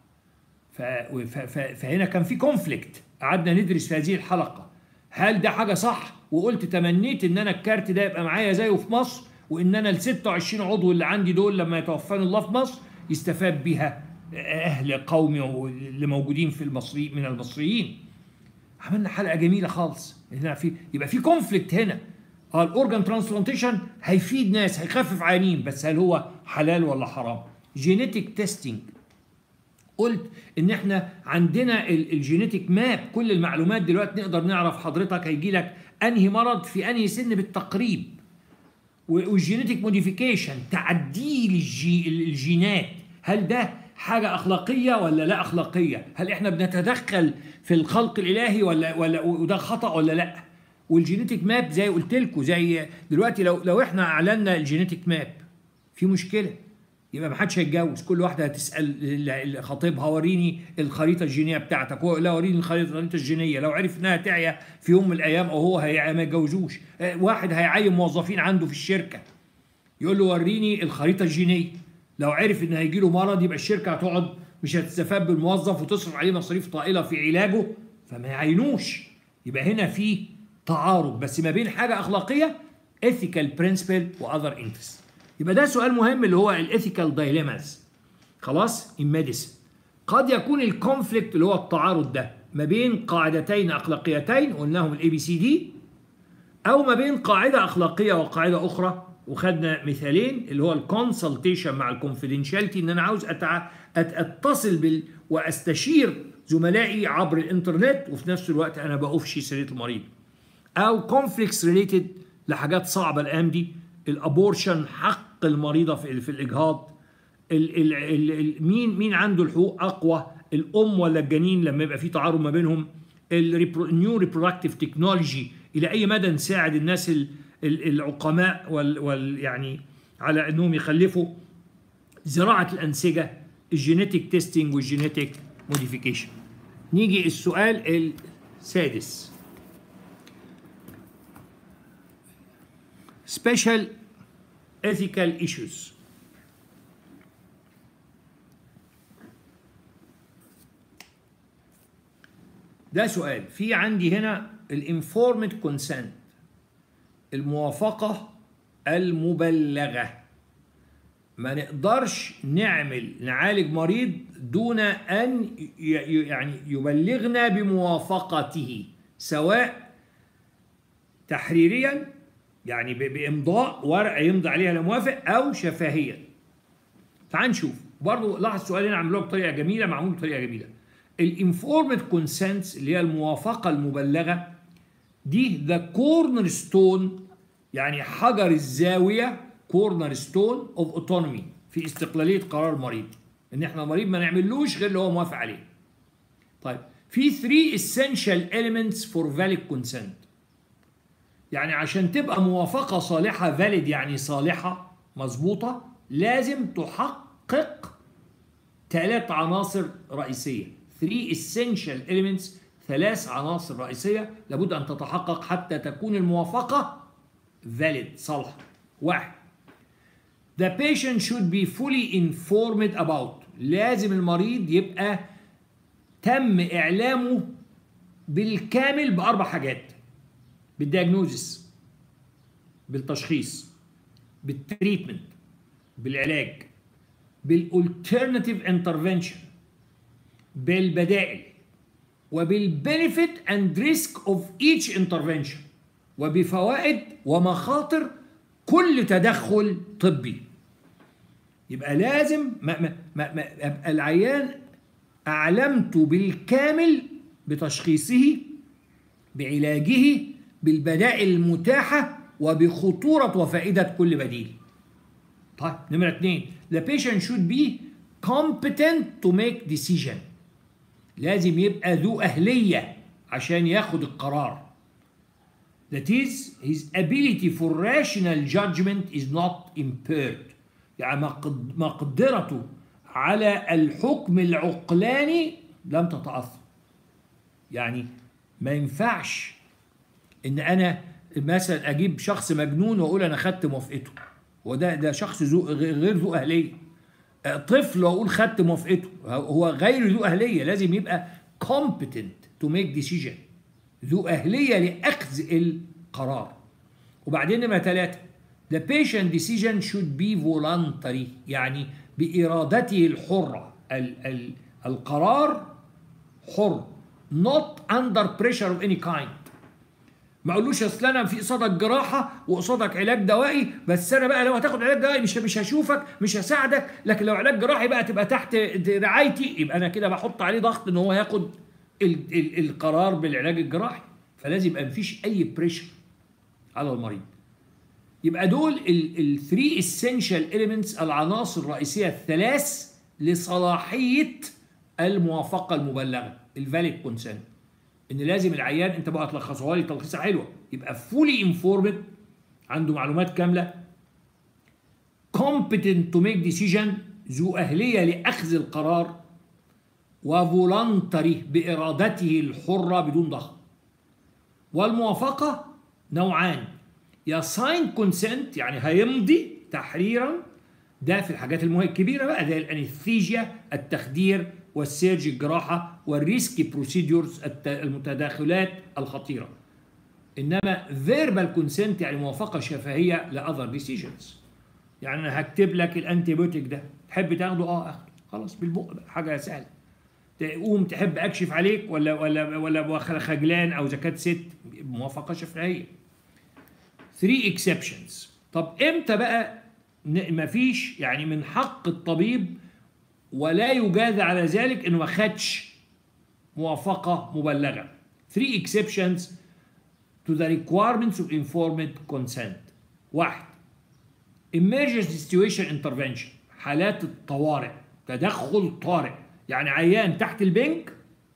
فهنا كان في كونفليكت، قعدنا ندرس في هذه الحلقه هل ده حاجه صح؟ وقلت تمنيت ان انا الكارت ده يبقى معايا زيه في مصر، وان انا ال ستة وعشرين عضو اللي عندي دول لما يتوفاني الله في مصر يستفاد بها اهل قومي اللي موجودين في المصري من المصريين. عملنا حلقه جميله خالص. هنا في يبقى في كونفليكت هنا. اه الاورجان ترانسبلانتيشن هيفيد ناس، هيخفف عيانين، بس هل هو حلال ولا حرام؟ جينيتك تيستينج، قلت ان احنا عندنا الجينيتك ماب، كل المعلومات دلوقتي نقدر نعرف حضرتك هيجي لك انهي مرض في انهي سن بالتقريب. والجينيتك موديفيكيشن، تعديل الجي الجينات، هل ده حاجه اخلاقيه ولا لا اخلاقيه؟ هل احنا بنتدخل في الخلق الالهي ولا ولا وده خطا ولا لا؟ والجينيتك ماب زي قلت لكم، زي دلوقتي لو لو احنا اعلنا الجينيتك ماب في مشكله، يبقى ما حدش هيتجوز، كل واحده هتسال خطيبها وريني الخريطه الجينيه بتاعتك، لا وريني الخريطه الجينيه، لو عرف انها تعيا في يوم من الايام او هو هي ما يتجوزوش. واحد هيعين موظفين عنده في الشركه يقول له وريني الخريطه الجينيه، لو عرف ان هيجي له مرض يبقى الشركه هتقعد مش هتستفاد بالموظف وتصرف عليه مصاريف طائله في علاجه، فما يعينوش. يبقى هنا في تعارض بس ما بين حاجه اخلاقيه ethical principle واذر interest. يبقى ده سؤال مهم اللي هو الايثيكال دايليماز. خلاص؟ in medicine قد يكون الكونفليكت اللي هو التعارض ده ما بين قاعدتين اخلاقيتين قلناهم الاي بي سي دي، او ما بين قاعده اخلاقيه وقاعده اخرى، وخدنا مثالين اللي هو الكونسلتيشن مع الكونفيدنشاليتي، ان انا عاوز أتع... اتصل بال واستشير زملائي عبر الانترنت وفي نفس الوقت انا بأفشي سيره المريض. او كونفليكتس ريليتد لحاجات صعبه الايام دي، الابورشن، حق المريضه في, في الاجهاض، ال ال ال ال مين مين عنده الحقوق اقوى، الام ولا الجنين لما يبقى في تعارض ما بينهم، النيو ريبرودكتيف تكنولوجي الى اي مدى نساعد الناس ال ال العقماء وال, وال يعني على انهم يخلفوا، زراعه الانسجه، الجينيتك تيستينج والجينيتك موديفيكيشن. نيجي السؤال السادس، special ethical issues. ده سؤال في عندي هنا الانفورمد كونسنت، الموافقة المبلغة. ما نقدرش نعمل نعالج مريض دون أن يعني يبلغنا بموافقته، سواء تحريريا يعني بإمضاء ورقة يمضي عليها الموافق، أو شفهيا. تعال نشوف برضه، لاحظ سؤالين عملوها بطريقة جميلة، معمول بطريقة جميلة. الانفورمد كونسنت اللي هي الموافقة المبلغة دي ذا كورنر ستون، يعني حجر الزاوية، كورنر ستون اوف اوتونومي، في استقلالية قرار المريض، ان احنا المريض ما نعملوش غير اللي هو موافق عليه. طيب في three essential elements for valid consent. يعني عشان تبقى موافقة صالحة valid يعني صالحة مظبوطة، لازم تحقق ثلاث عناصر رئيسية. three essential elements، ثلاث عناصر رئيسية لابد أن تتحقق حتى تكون الموافقة valid صالحة. واحد، the patient should be fully informed about، لازم المريض يبقى تم إعلامه بالكامل بأربع حاجات: بالدياجنوزيس، بالتشخيص، بالتريتمنت، بالعلاج، بالالترناتيف انترفنشن، بالبدائل، وبالبنفيت اند ريسك اوف ايتش انترفنشن، وبفوائد ومخاطر كل تدخل طبي. يبقى لازم ما ما ما ما يبقى العيان اعلمته بالكامل بتشخيصه، بعلاجه، بالبدائل المتاحه، وبخطوره وفائده كل بديل. طيب نمرة اثنين، the patient should be competent to make decision، لازم يبقى ذو أهلية عشان ياخد القرار. that is his ability for rational judgment is not impaired، يعني مقدرته على الحكم العقلاني لم تتأثر. يعني ما ينفعش ان انا مثلا اجيب شخص مجنون واقول انا خدت موافقته، وده ده شخص ذو غير ذو اهليه. طفل واقول خدت موافقته، هو غير ذو اهليه. لازم يبقى competent to make decision، ذو اهليه لاخذ القرار. وبعدين نمرة ثلاثة، the patient decision should be voluntary، يعني بارادته الحره. ال ال القرار حر، not under pressure of any kind. ما اقولوش اصل انا في قصادك جراحه وقصادك علاج دوائي، بس انا بقى لو هتاخد علاج دوائي مش مش هشوفك، مش هساعدك، لكن لو علاج جراحي بقى تبقى تحت رعايتي، يبقى انا كده بحط عليه ضغط ان هو ياخد ال ال القرار بالعلاج الجراحي. فلازم يبقى مفيش اي بريشر على المريض. يبقى دول الثري essential elements، العناصر الرئيسيه الثلاث لصلاحيه الموافقه المبلغه، الفاليد كونسنت. ان لازم العيان، انت بقى تلخصوها لي تلخيصه حلوه، يبقى فولي انفورمد، عنده معلومات كامله، competent to make decision، ذو اهليه لاخذ القرار، وفولنتري بارادته الحره بدون ضغط. والموافقه نوعان، يا ساين كونسنت يعني هيمضي تحريرا، ده في الحاجات المهمه الكبيره بقى زي الانستيجيا، التخدير، والسيرجي الجراحه، والريسكي بروسيدورز المتداخلات الخطيره. انما فيربال كونسنت يعني موافقه شفهيه لاذر ديسيجنز. يعني انا هكتب لك الانتيبيوتيك ده، تحب تاخده؟ اه اخده، خلاص بالبق، حاجه سهله. تقوم تحب اكشف عليك ولا ولا ولا خجلان او اذا كانت ست، موافقه شفهيه. ثري اكسبشنز. طب امتى بقى مفيش، يعني من حق الطبيب ولا يجاز على ذلك انه ما خدش موافقه مبلغه؟ three exceptions to the requirements of informed consent. واحد، emergency situation intervention، حالات الطوارئ، تدخل طارئ، يعني عيان تحت البنك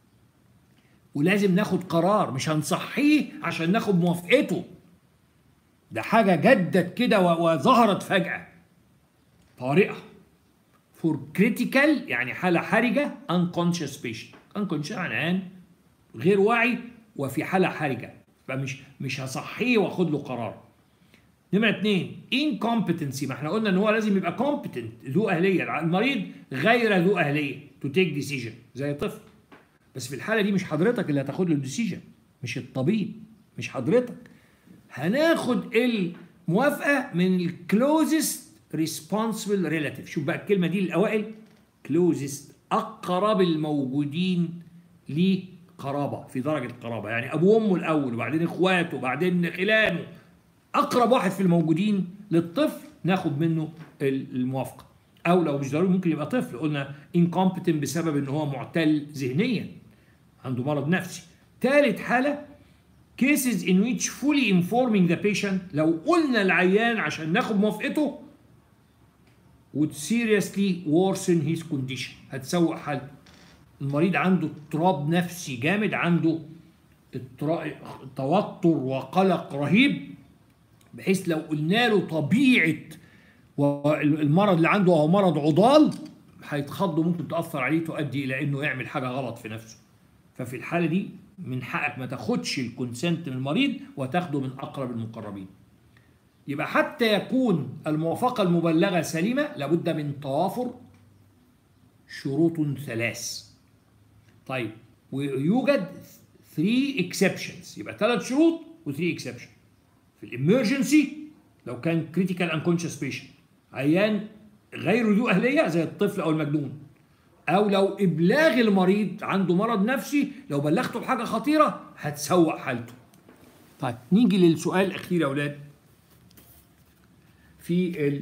ولازم ناخد قرار، مش هنصحيه عشان ناخد موافقته، ده حاجه جدت كده وظهرت فجاه، طارئه. for critical يعني حالة حرجة، unconscious patient، unconscious يعني عيان غير واعي وفي حالة حرجة، فمش مش هصحيه واخد له قرار. نمرة اتنين، incompetency، ما احنا قلنا ان هو لازم يبقى competent، ذو أهلية. المريض غير ذو أهلية to take decision زي طفل، بس في الحالة دي مش حضرتك اللي هتاخد له decision، مش الطبيب، مش حضرتك. هناخد الموافقة من الكلوزست responsible relative. شوف بقى الكلمة دي الأوائل، closest، أقرب الموجودين ليه قرابة في درجة القرابة، يعني أبوه وأمه الأول وبعدين إخواته وبعدين خلانه، أقرب واحد في الموجودين للطفل ناخد منه الموافقة. أو لو مش ضروري ممكن يبقى طفل، قلنا incompetent بسبب إن هو معتل ذهنيا عنده مرض نفسي. ثالث حالة cases in which fully informing the patient، لو قلنا العيان عشان ناخد موافقته would seriously worsen his condition، هتسوء حالته. المريض عنده اضطراب نفسي جامد، عنده توتر وقلق رهيب، بحيث لو قلنا له طبيعة المرض اللي عنده هو مرض عضال هيتخض وممكن تأثر عليه تؤدي إلى إنه يعمل حاجة غلط في نفسه. ففي الحالة دي من حقك ما تاخدش الكونسنت من المريض وتاخده من أقرب المقربين. يبقى حتى يكون الموافقة المبلغة سليمة لابد من توافر شروط ثلاث. طيب ويوجد ثلاث exceptions، يبقى ثلاث شروط و3 exceptions. في الامرجنسي لو كان critical unconscious patient، عيان غير ذو أهلية زي الطفل أو المجنون، أو لو إبلاغ المريض عنده مرض نفسي لو بلغته بحاجة خطيرة هتسوء حالته. طيب نيجي للسؤال الأخير يا أولاد في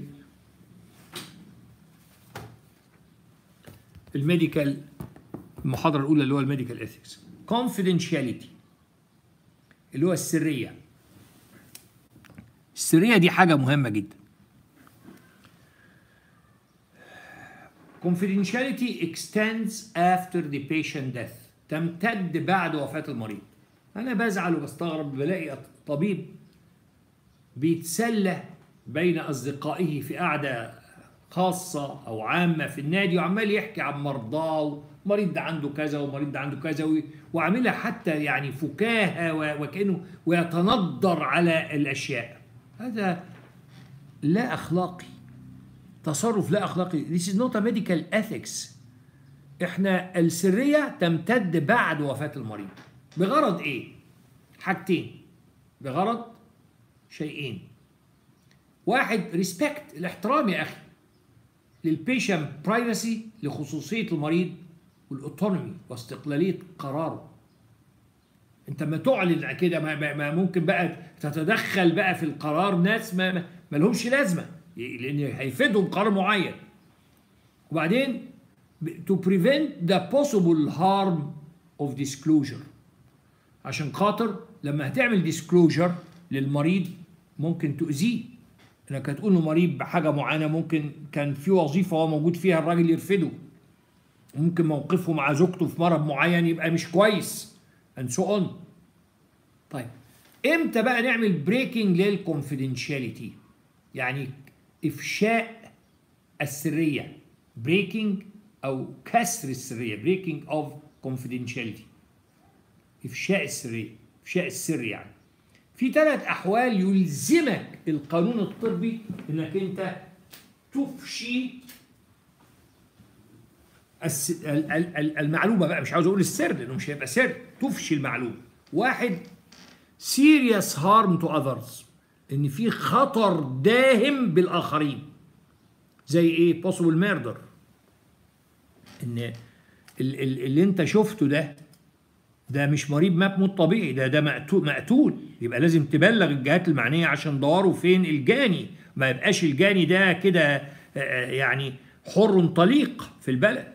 الميديكال، المحاضرة الأولى اللي هو الميديكال إثكس. confidentiality اللي هو السرية. السرية دي حاجة مهمة جدا. confidentiality extends after the patient death، تمتد بعد وفاة المريض. أنا بزعل وبستغرب بلاقي طبيب بيتسلى بين أصدقائه في قعدة خاصة أو عامة في النادي وعمال يحكي عن مرضاه، المريض ده عنده كذا والمريض ده عنده كذا، وعاملها حتى يعني فكاهة وكأنه ويتندر على الأشياء. هذا لا أخلاقي، تصرف لا أخلاقي. This is not a medical ethics. إحنا السرية تمتد بعد وفاة المريض بغرض إيه؟ حاجتين، بغرض شيئين. واحد ريسبكت، الاحترام يا أخي للبيشنت برايفسي، لخصوصية المريض والأوتونومي واستقلالية قراره. أنت ما تعلن كده ما, ما ممكن بقى تتدخل بقى في القرار ناس ما, ما لهمش لازمة، لأن هيفيدهم قرار معين. وبعدين to prevent the possible harm of disclosure، عشان خاطر لما هتعمل disclosure للمريض ممكن تؤذيه. انك هتقول له مريض بحاجه معينه، ممكن كان في وظيفه هو موجود فيها الراجل يرفضه، ممكن موقفه مع زوجته في مرض معين يبقى مش كويس and so on. طيب امتى بقى نعمل بريكنج للكونفيدنشاليتي؟ يعني افشاء السريه، بريكنج او كسر السريه، بريكنج اوف كونفيدنشاليتي، افشاء السريه، افشاء السر. يعني في ثلاث احوال يلزمك القانون الطبي انك انت تفشي المعلومه بقى، مش عاوز اقول السر لانه مش هيبقى سر، تفشي المعلومه. واحد serious harm to others، ان في خطر داهم بالاخرين. زي ايه؟ possible murder، ان اللي انت شفته ده ده مش مريض مات موت طبيعي، ده ده مقتول مقتول، يبقى لازم تبلغ الجهات المعنيه عشان دوروا فين الجاني، ما يبقاش الجاني ده كده يعني حر طليق في البلد.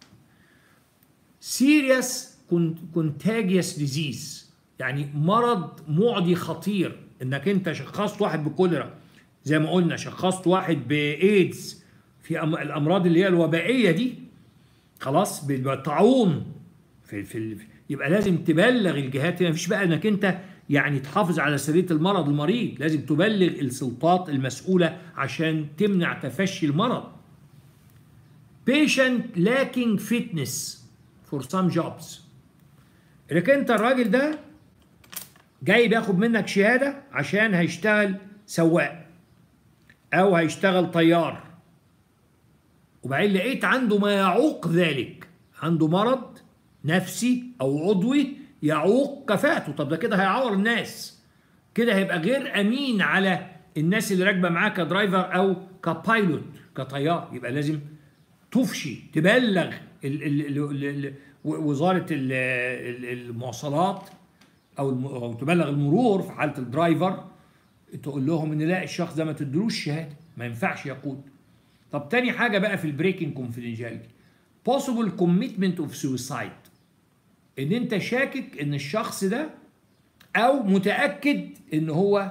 serious contagious disease، يعني مرض معدي خطير، انك انت شخصت واحد بكوليرا زي ما قلنا، شخصت واحد بايدز، في الامراض اللي هي الوبائيه دي، خلاص بالطاعون في في يبقى لازم تبلغ الجهات. ما فيش بقى انك انت يعني تحافظ على سريه المرض المريض، لازم تبلغ السلطات المسؤوله عشان تمنع تفشي المرض. patient lacking fitness for some jobs، انك انت الراجل ده جاي بياخد منك شهاده عشان هيشتغل سواق او هيشتغل طيار، وبعدين لقيت عنده ما يعوق ذلك، عنده مرض نفسي او عضوي يعوق كفاءته. طب ده كده هيعور الناس، كده هيبقى غير امين على الناس اللي راكبه معاه كدرايفر او كبايلوت كطيار، يبقى لازم تفشي تبلغ ال ال ال ال وزاره ال ال المواصلات او او تبلغ المرور في حاله الدرايفر، تقول لهم ان لا الشخص ده ما تدلوش شهاده، ما ينفعش يقود. طب تاني حاجه بقى في البريكنج كونفيدنشاليتي، possible commitment of suicide، ان انت شاكك ان الشخص ده او متاكد ان هو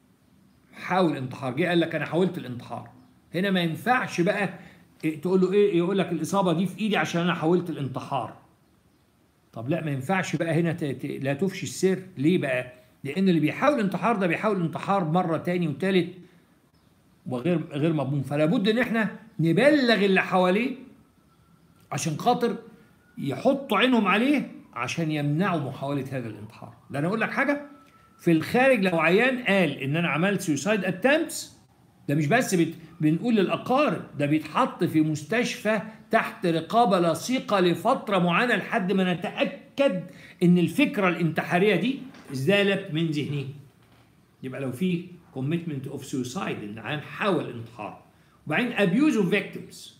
حاول انتحار، جه قال لك انا حاولت الانتحار. هنا ما ينفعش بقى تقول له ايه، يقول لك الاصابه دي في ايدي عشان انا حاولت الانتحار. طب لا ما ينفعش بقى هنا لا تفشي السر. ليه بقى؟ لان اللي بيحاول انتحار ده بيحاول انتحار مره تاني وتالت وغير غير مضمون، فلا بد ان احنا نبلغ اللي حواليه عشان خاطر يحطوا عينهم عليه عشان يمنعوا محاوله هذا الانتحار. ده انا اقول لك حاجه، في الخارج لو عيان قال ان انا عملت سويسايد اتمتس، ده مش بس بت... بنقول للاقارب، ده بيتحط في مستشفى تحت رقابه لصيقه لفتره معينه لحد ما نتاكد ان الفكره الانتحاريه دي زالت من ذهنه. يبقى لو في commitment of suicide ان عيان حاول الانتحار، وبعدين abuse of victims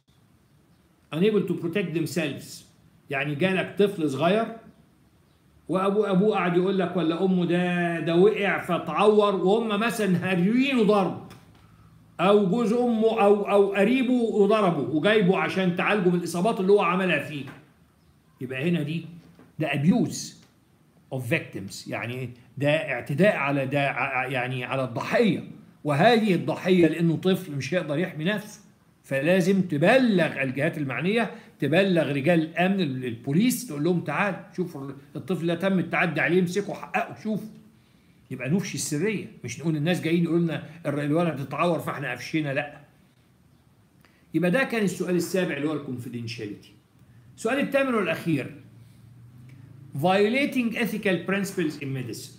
unable to protect themselves، يعني جالك طفل صغير وابوه ابوه قاعد يقول لك ولا امه ده ده وقع فتعور وهم مثلا هاريينه ضرب، او جوز امه او او قريبه وضربه وجايبه عشان تعالجه من الاصابات اللي هو عملها فيه. يبقى هنا دي ده abuse of victims، يعني ده اعتداء على ده يعني على الضحيه، وهذه الضحيه لانه طفل مش هيقدر يحمي نفسه، فلازم تبلغ الجهات المعنيه، تبلغ رجال الامن البوليس، تقول لهم تعال شوفوا الطفل ده تم التعدي عليه، امسكوا حققوا شوفوا. يبقى نفشي السريه، مش نقول الناس جايين يقولوا لنا الولد اتعور فاحنا قفشينا، لا. يبقى ده كان السؤال السابع اللي هو الكونفيدنشاليتي. السؤال الثامن والاخير، violating ethical principles in medicine،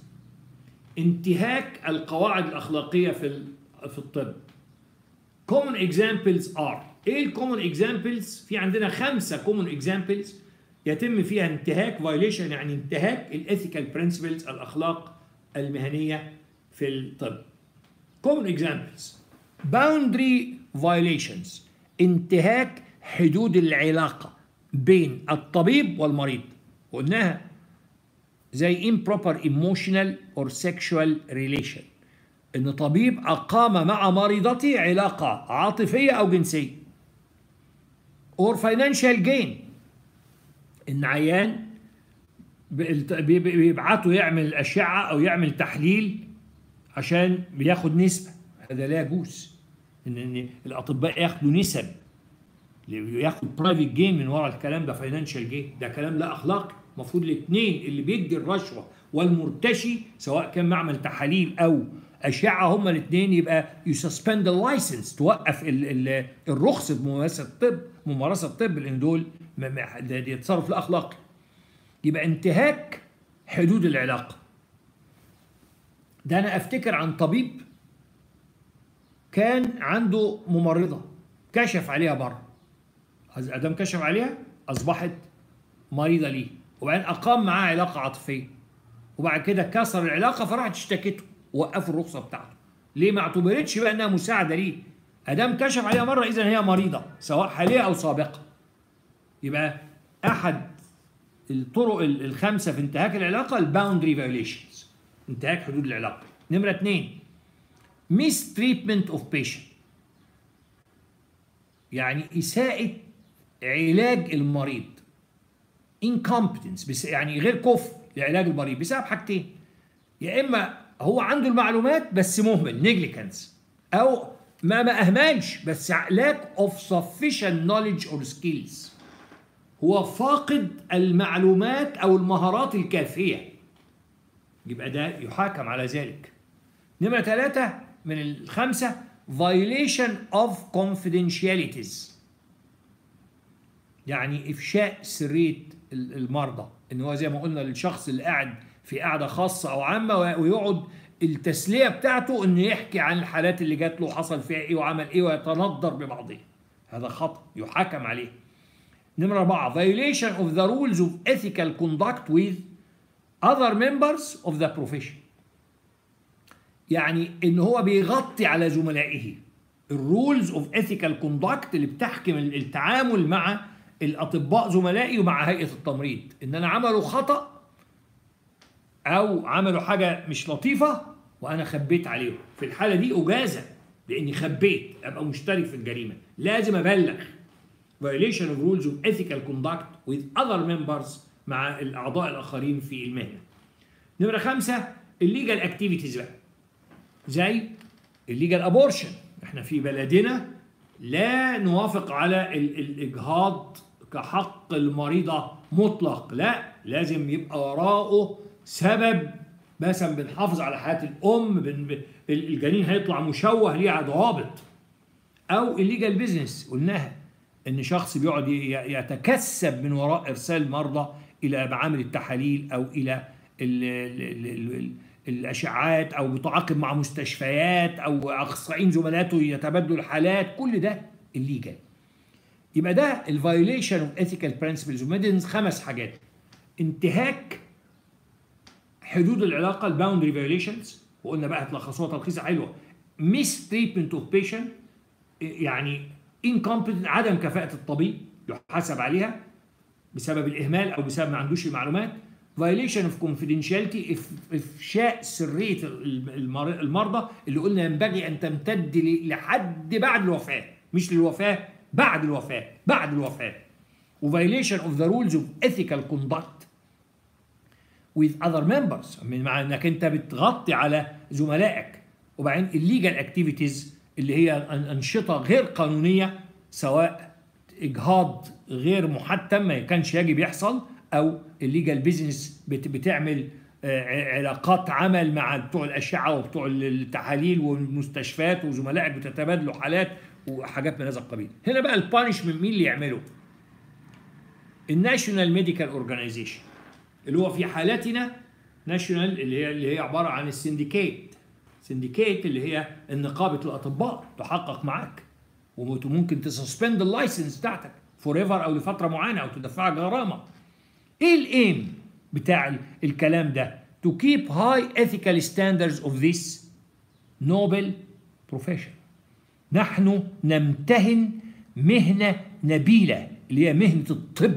انتهاك القواعد الاخلاقيه في في الطب. common examples are، ايه الكومن examples؟ في عندنا خمسه common examples يتم فيها انتهاك violation، يعني انتهاك الاثيكال برنسبلز الاخلاق المهنيه في الطب. common examples: boundary violations، انتهاك حدود العلاقه بين الطبيب والمريض، قلناها زي improper emotional or sexual relation، ان طبيب اقام مع مريضته علاقه عاطفيه او جنسيه. or financial gain، ان عيان بيبعته يعمل اشعه او يعمل تحليل عشان بياخد نسبه، هذا لا يجوز. ان الاطباء ياخدوا نسب، ياخد برايفت جين من وراء الكلام ده، فاينانشال جين، ده كلام لا اخلاقي. المفروض الاثنين اللي بيدي الرشوه والمرتشي سواء كان معمل تحاليل او اشعه، هما الاثنين يبقى يسسبند اللايسنس، توقف ال ال الرخصه ممارسه الطب ممارسه الطب، لان دول دي تصرف لا اخلاقي. يبقى انتهاك حدود العلاقه. ده انا افتكر عن طبيب كان عنده ممرضه كشف عليها بره، ادام كشف عليها اصبحت مريضه ليه، وبعدين اقام معاه علاقه عاطفيه، وبعد كده كسر العلاقه فراحت اشتكته ووقفوا الرخصه بتاعته. ليه؟ ما اعتبرتش بقى انها مساعده ليه، ادام كشف عليها مره اذا هي مريضه سواء حاليه او سابقه. يبقى احد الطرق الخمسه في انتهاك العلاقه الباوندري فايوليشنز، انتهاك حدود العلاقه. نمره اثنين، ميس تريتمنت اوف بيشنت، يعني اساءه علاج المريض. incompetence، بس يعني غير كفء لعلاج المريض بسبب حاجتين، يا اما هو عنده المعلومات بس مهمل نيجليكنس، او ما ما اهملش بس lack of sufficient knowledge or skills، هو فاقد المعلومات او المهارات الكافيه، يبقى ده يحاكم على ذلك. نمرة ثلاثة من الخمسة violation of confidentialities، يعني افشاء سريه المرضى، ان هو زي ما قلنا للشخص اللي قاعد في قاعده خاصه او عامه ويقعد التسليه بتاعته انه يحكي عن الحالات اللي جات له وحصل فيها ايه وعمل ايه ويتنظر ببعضها، هذا خطأ يحاكم عليه. نمرة أربعة violation of the rules of ethical conduct with other members of the profession، يعني ان هو بيغطي على زملائه. الرولز اوف ايثيكال كوندكت اللي بتحكم التعامل مع الاطباء زملائي ومع هيئه التمريض، ان انا عملوا خطا او عملوا حاجه مش لطيفه وانا خبيت عليهم، في الحاله دي اجازه لاني خبيت، ابقى مشترك في الجريمه، لازم ابلغ. violation of rules of ethical conduct with other members مع الاعضاء الاخرين في المهنه. نمره خمسه الليجال اكتيفيتيز بقى، زي الليجال ابورشن. احنا في بلدنا لا نوافق على الاجهاض كحق المريضه مطلق، لا، لازم يبقى وراءه سبب، مثلا بنحافظ على حياه الام، بن... الجنين هيطلع مشوه ليه ضوابط. او الليجال بيزنس، قلناها ان شخص بيقعد يتكسب من وراء ارسال مرضى الى معامل التحاليل او الى ال ال ال ال الاشعاعات، او بيتعاقد مع مستشفيات او اخصائيين زملاته يتبادلوا الحالات، كل ده الليجال. يبقى ده الفايوليشن اوف ايثيكال برنسبلز وميدنز. خمس حاجات: انتهاك حدود العلاقه، الباوندري فايوليشنز، وقلنا بقى هتلخصوها تلخيصه حلوه. ميس تريتمنت اوف بيشنت، يعني incompetent، عدم كفاءه الطبيب يحاسب عليها بسبب الاهمال او بسبب ما عندوش المعلومات. violation of confidentiality، افشاء سريه المرضى اللي قلنا ينبغي ان تمتد لحد بعد الوفاه، مش للوفاه، بعد الوفاه، بعد الوفاه. و violation of the rules of ethical conduct with other members، مع انك انت بتغطي على زملائك. وبعدين الليجال اكتيفيتيز اللي هي انشطه غير قانونيه، سواء اجهاض غير محتم ما كانش يجب يحصل، او الليجال بيزنس بتعمل علاقات عمل مع بتوع الاشعه وبتوع التحاليل والمستشفيات وزملائك بتتبادلوا حالات وحاجات من هذا القبيل. هنا بقى البانشمنت مين اللي يعمله؟ الناشونال ميديكال اورجانيزيشن، اللي هو في حالتنا ناشونال، اللي هي اللي هي عباره عن السندكيت. سندكيت اللي هي نقابه الاطباء تحقق معاك، وممكن تسسبند اللايسنس بتاعتك فور ايفر او لفتره معينه، او تدفعك غرامه. ايه الايم بتاع الكلام ده؟ to keep high ethical standards of this noble profession. نحن نمتهن مهنه نبيله اللي هي مهنه الطب،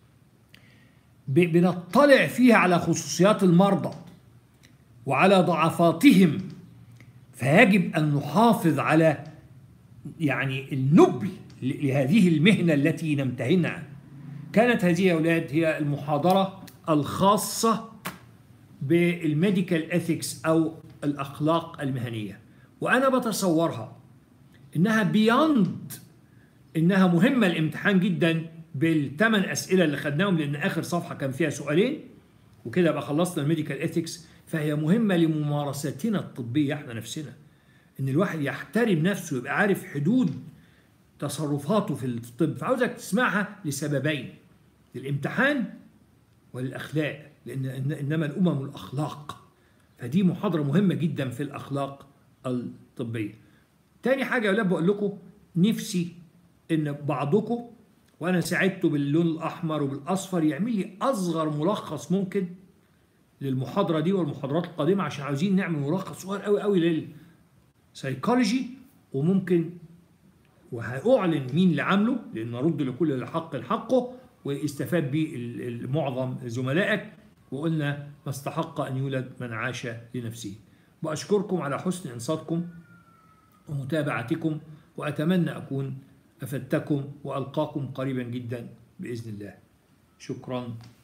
بنطلع فيها على خصوصيات المرضى وعلى ضعفاتهم، فيجب أن نحافظ على يعني النبل لهذه المهنة التي نمتهنها. كانت هذه يا أولاد هي المحاضرة الخاصة بالميديكال إثيكس أو الأخلاق المهنية، وأنا بتصورها إنها بياند، إنها مهمة الامتحان جدا بالثمان أسئلة اللي خدناهم، لأن آخر صفحة كان فيها سؤالين وكده بقى خلصنا الميديكال إثيكس. فهي مهمة لممارستنا الطبية احنا نفسنا، ان الواحد يحترم نفسه، يبقى عارف حدود تصرفاته في الطب. فعاوزك تسمعها لسببين: للامتحان وللأخلاق، لأن إنما الأمم الأخلاق. فدي محاضرة مهمة جدا في الأخلاق الطبية. تاني حاجة يا ولاد بقول لكم، نفسي إن بعضكم، وأنا ساعدته باللون الأحمر وبالأصفر، يعمل لي أصغر ملخص ممكن للمحاضرة دي والمحاضرات القادمة، عشان عاوزين نعمل ملخص صغير قوي قوي للسايكولوجي. وممكن وهأعلن مين اللي عامله، لأن نرد لكل حق حقه ويستفاد به معظم زملائك. وقلنا ما استحق أن يولد من عاش لنفسه. وأشكركم على حسن إنصاتكم ومتابعتكم، وأتمنى أكون أفدتكم وألقاكم قريبا جدا بإذن الله. شكرا.